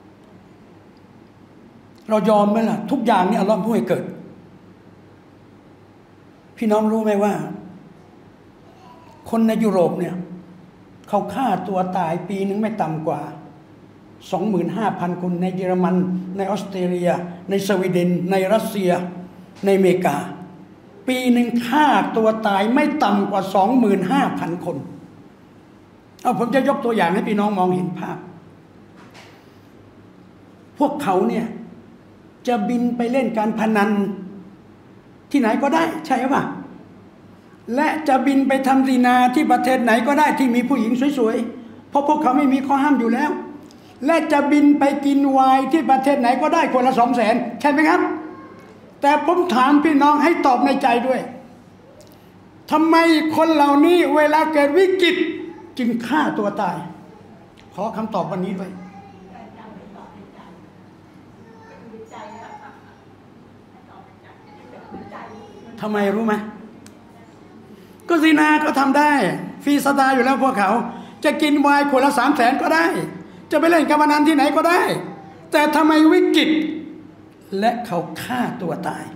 เรายอมไหมล่ะทุกอย่างนี่อัลลอฮ์ผู้ให้เกิดพี่น้องรู้ไหมว่าคนในยุโรปเนี่ยเขาฆ่าตัวตายปีนึงไม่ต่ำกว่า 25,000 คนในเยอรมันในออสเตรเลียในสวีเดนในรัสเซียในอเมริกาปีหนึ่งฆ่าตัวตายไม่ต่ำกว่า 25,000 คนเอาผมจะยกตัวอย่างให้พี่น้องมองเห็นภาพพวกเขาเนี่ยจะบินไปเล่นการพนันที่ไหนก็ได้ใช่ป่ะและจะบินไปทำซินาที่ประเทศไหนก็ได้ที่มีผู้หญิงสวยๆเพราะพวกเขาไม่มีข้อห้ามอยู่แล้วและจะบินไปกินไวน์ที่ประเทศไหนก็ได้คนละ200,000ใช่ไหมครับแต่ผมถามพี่น้องให้ตอบในใจด้วยทำไมคนเหล่านี้เวลาเกิดวิกฤตจึงฆ่าตัวตายขอคำตอบวันนี้ด้วยทำไมรู้ไหมก็ซินาก็ทำได้ฟรีสไตล์อยู่แล้วพวกเขาจะกินไวน์คนละ300,000ก็ได้จะไปเล่นการพนันที่ไหนก็ได้แต่ทำไมวิกฤตและเขาฆ่าตัวตาย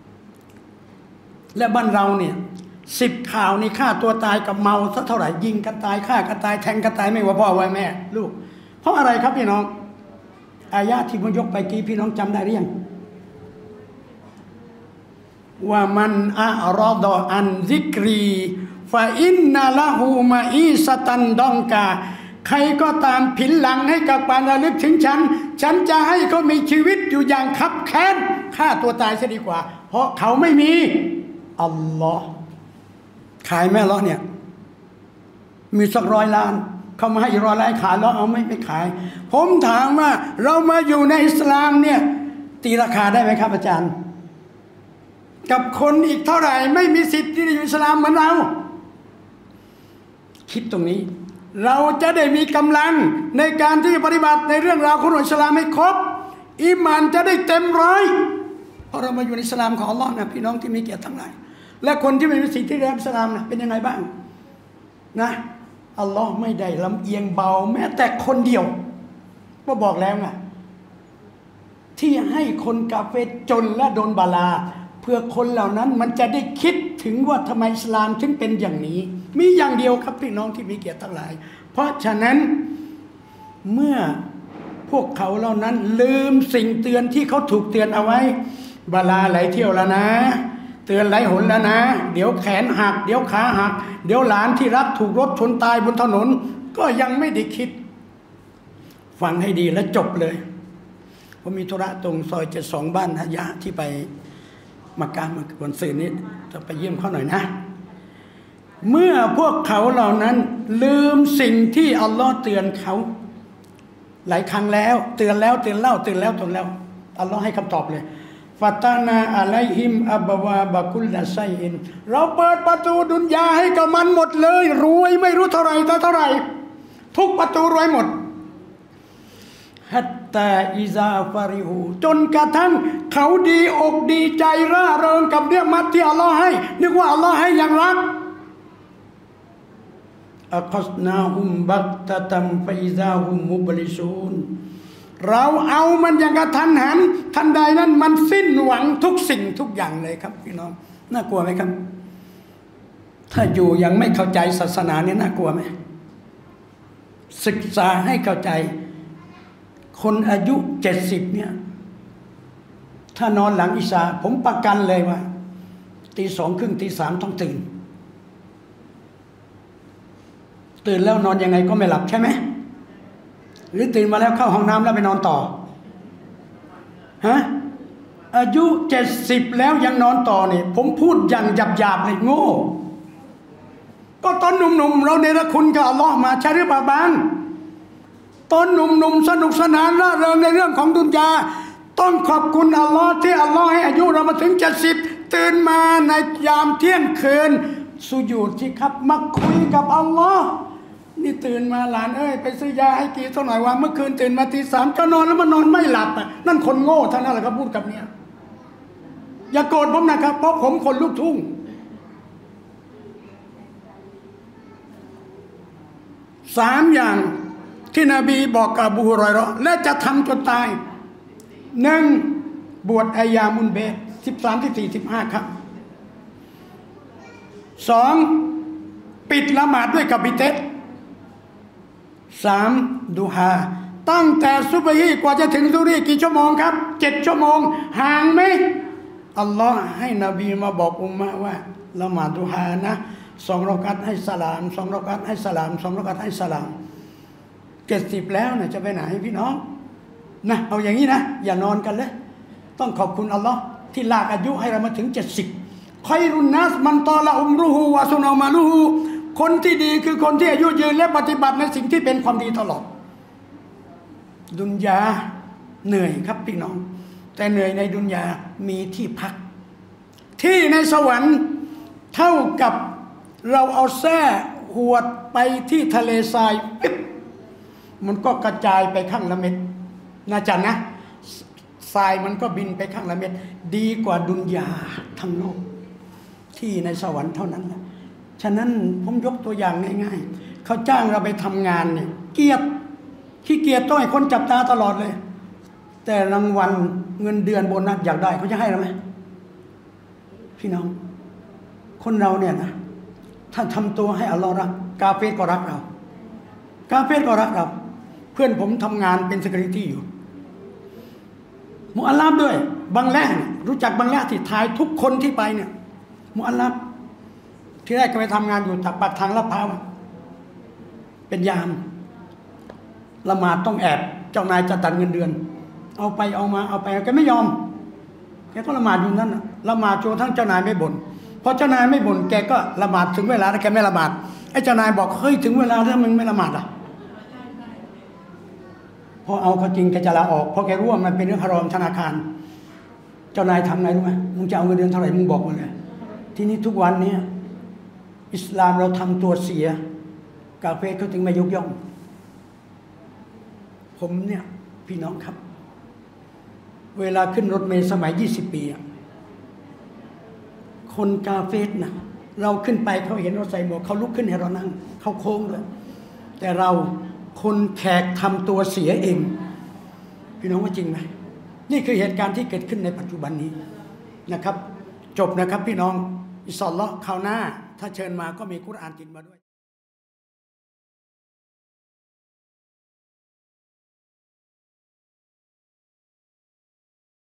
และบ้านเราเนี่ย10 ข่าวนี่ฆ่าตัวตายกับเมาสักเท่าไหร่ยิงกันตายฆ่ากันตายแทงกันตายไม่ว่าพ่อว่าแม่ลูกเพราะอะไรครับพี่น้องอายะที่ผมยกไปกี้พี่น้องจำได้หรือยังว่ามันอะรอดออันซิกรีฟาอินนาละหูมาอีสตันดองกาใครก็ตามผินหลังให้กับการระลึกถึงฉันจะให้เขามีชีวิตอยู่อย่างคับแค้นฆ่าตัวตายซะดีกว่าเพราะเขาไม่มีอัลลอฮ์ขายแม่ล้อเนี่ยมีสัก100 ล้านเขามาให้100 ล้านขายแล้วเอาไม่ขายผมถามว่าเรามาอยู่ในอิสลามเนี่ยตีราคาได้ไหมครับอาจารย์กับคนอีกเท่าไหร่ไม่มีสิทธิ์ที่จะอยู่อิสลามเหมือนเราคิดตรงนี้เราจะได้มีกำลังในการที่ปฏิบัติในเรื่องราวของอิสลามให้ครบอีหม่านจะได้เต็มร้อยเพราะเรามาอยู่ในอิสลามของอัลลอฮ์นะพี่น้องที่มีเกียรติทั้งหลายและคนที่ไม่มีสิทธิ์ที่ได้รับอิสลามนะเป็นยังไงบ้างนะอัลลอฮ์ไม่ได้ลำเอียงเบาแม้แต่คนเดียวก็บอกแล้วไงที่ให้คนกาเฟรจนและโดนบาลาเพื่อคนเหล่านั้นมันจะได้คิดถึงว่าทำไมอิสลามถึงเป็นอย่างนี้มีอย่างเดียวครับพี่น้องที่มีเกียรติทั้งหลายเพราะฉะนั้นเมื่อพวกเขาเหล่านั้นลืมสิ่งเตือนที่เขาถูกเตือนเอาไว้บาลาไหลเที่ยวแล้วนะเตือนไหลหนแล้วนะเดี๋ยวแขนหักเดี๋ยวขาหักเดี๋ยวหลานที่รักถูกรถชนตายบนถนนก็ยังไม่ได้คิดฟังให้ดีและจบเลยผมมีธุระตรงซอย72บ้านฮะยะที่ไปมักกะห์เมื่อวันศุกร์นี้จะไปเยี่ยมเขาหน่อยนะเมื่อพวกเขาเหล่านั้นลืมสิ่งที่อัลลอฮ์เตือนเขาหลายครั้งแล้วเตือนแล้วเตือนเล่าเตือนแล้วเตือนแล้วอัลลอฮ์ให้คำตอบเลยฟาตานาอะลัยฮิมอับบาวาบะกุลละไซอินเราเปิดประตูดุนยาให้กับมันหมดเลยรวยไม่รู้เท่าไหร่เท่าไหร่ทุกประตูรวยหมดฮัตตาอิซาฟาริฮูจนกระทั่งเขาดีอกดีใจร่าเริงกับเนื้อมัดที่อัลลอฮ์ให้นึกว่าอัลลอฮ์ให้อย่างรักอัคสนาฮุมบักตะตัมฟะอิซาฮุมมุบลิซูนเราเอามันอย่างกระทันหันทันใดนั้นมันสิ้นหวังทุกสิ่งทุกอย่างเลยครับพี่น้องน่ากลัวไหมครับถ้าอยู่ยังไม่เข้าใจศาสนาเนี่ยน่ากลัวไหมศึกษาให้เข้าใจคนอายุ70เนี่ยถ้านอนหลังอิชาผมประกันเลยว่าตี2:30ตี3ต้องตื่นแล้วนอนยังไงก็ไม่หลับใช่ไหมหรือตื่นมาแล้วเข้าห้องน้ำแล้วไปนอนต่อฮะอายุ70แล้วยังนอนต่อเนี่ยผมพูดอย่างหยาบๆเลยโง่ก็ตอนหนุ่มๆเราเนรคุณกับอัลลอฮ์มาใช่หรือเปล่าบ้างตอนหนุ่มๆสนุกสนานร่าเริงในเรื่องของดุนยาต้องขอบคุณอัลลอฮ์ที่อัลลอฮ์ให้อายุเรามาถึง70ตื่นมาในยามเที่ยงคืนสุญูดที่ครับมาคุยกับอัลลอฮ์นี่ตื่นมาหลานไปซื้อยาให้กินสักหน่อยว่าเมื่อคืนตื่นมาตี 3จะนอนแล้วมันนอนไม่หลับนั่นคนโง่ท่านนั่นแหละครับพูดกับเนี่ยอย่าโกรธผมนะครับเพราะผมคนลูกทุ่ง3อย่างที่นบีบอกกับอบูฮุรอยเราะห์และจะทำจนตาย 1. บวชอัยยามุนเบด13 14 15 ครับ 2. ปิดละหมาดด้วยกะบิเตะ 3. ดูฮาตั้งแต่ซุบฮีกว่าจะถึงซุรีกี่ชั่วโมงครับ7 ชั่วโมงห่างไหมอัลลอฮ์ให้นบีมาบอกอุมมะว่าละหมาดดูฮานะ2 รอกอัตให้สลาม2 รอกอัตให้สลาม2 รอกอัตให้สลาม70แล้วนะจะไปไหนพี่น้องนะเอาอย่างนี้นะอย่านอนกันเลยต้องขอบคุณอัลลอฮ์ที่ลากอายุให้เรามาถึง70คอยรุนนัสมันตอละอุมรุฮูวะซุนอมาลุฮูคนที่ดีคือคนที่อายุยืนและปฏิบัติในสิ่งที่เป็นความดีตลอดดุนยาเหนื่อยครับพี่น้องแต่เหนื่อยในดุนยามีที่พักที่ในสวรรค์เท่ากับเราเอาแส้หวดไปที่ทะเลทรายมันก็กระจายไปข้างละเม็ดน่าจะนะทรายมันก็บินไปข้างละเม็ดดีกว่าดุนยาทั้งโลกที่ในสวรรค์เท่านั้นแหละฉะนั้นผมยกตัวอย่างง่ายๆเขาจ้างเราไปทำงานเนี่ยเกียรติขี้เกียจต้องให้คนจับตาตลอดเลยแต่รางวัลเงินเดือนโบนัสอยากได้เขาจะให้เราไหมพี่น้องคนเราเนี่ยนะถ้าทำตัวให้อัลลอฮ์รักกาเฟรก็รักเรากาเฟรก็รักเราเพื่อนผมทำงานเป็น security อยู่มุอัลลัฟด้วยบังแลรู้จักบังแลที่ทายทุกคนที่ไปเนี่ยมุอัลลัฟที่แรกก็ไปทำงานอยู่ปากทางลาดพร้าวเป็นยามละหมาดต้องแอบเจ้านายจะตัดเงินเดือนเอาไปเอามาเอาไปแกไม่ยอมแกก็ละหมาดอยู่นั่นละหมาดจนทั้งเจ้านายไม่บ่นพอเจ้านายไม่บ่นแกก็ละหมาดถึงเวลาแล้วแกไม่ละหมาดไอ้เจ้านายบอกเฮ้ยถึงเวลาแล้วมึงไม่ละหมาดอ่ะพอเอาเขาจริงแกจะลาออกเพราะแกรู้ว่ามันเป็นเรื่องฮารอมธนาคารเจ้านายทำไงรู้ไหมมึงจะเอาเงินเดือนเท่าไหร่มึงบอกมาเลยทีนี้ทุกวันนี้อิสลามเราทำตัวเสียกาเฟรเขาถึงไม่ยกย่องผมเนี่ยพี่น้องครับเวลาขึ้นรถเมล์สมัย20 ปีคนกาเฟสนะเราขึ้นไปเขาเห็นเราใส่หมวกเขาลุกขึ้นให้เรานั่งเขาโค้งเลยแต่เราคนแขกทำตัวเสียเองพี่น้องว่าจริงไหมนี่คือเหตุการณ์ที่เกิดขึ้นในปัจจุบันนี้นะครับจบนะครับพี่น้องอินชาอัลเลาะห์คราวหน้าถ้าเชิญมาก็มีกุรอานติดมาด้วย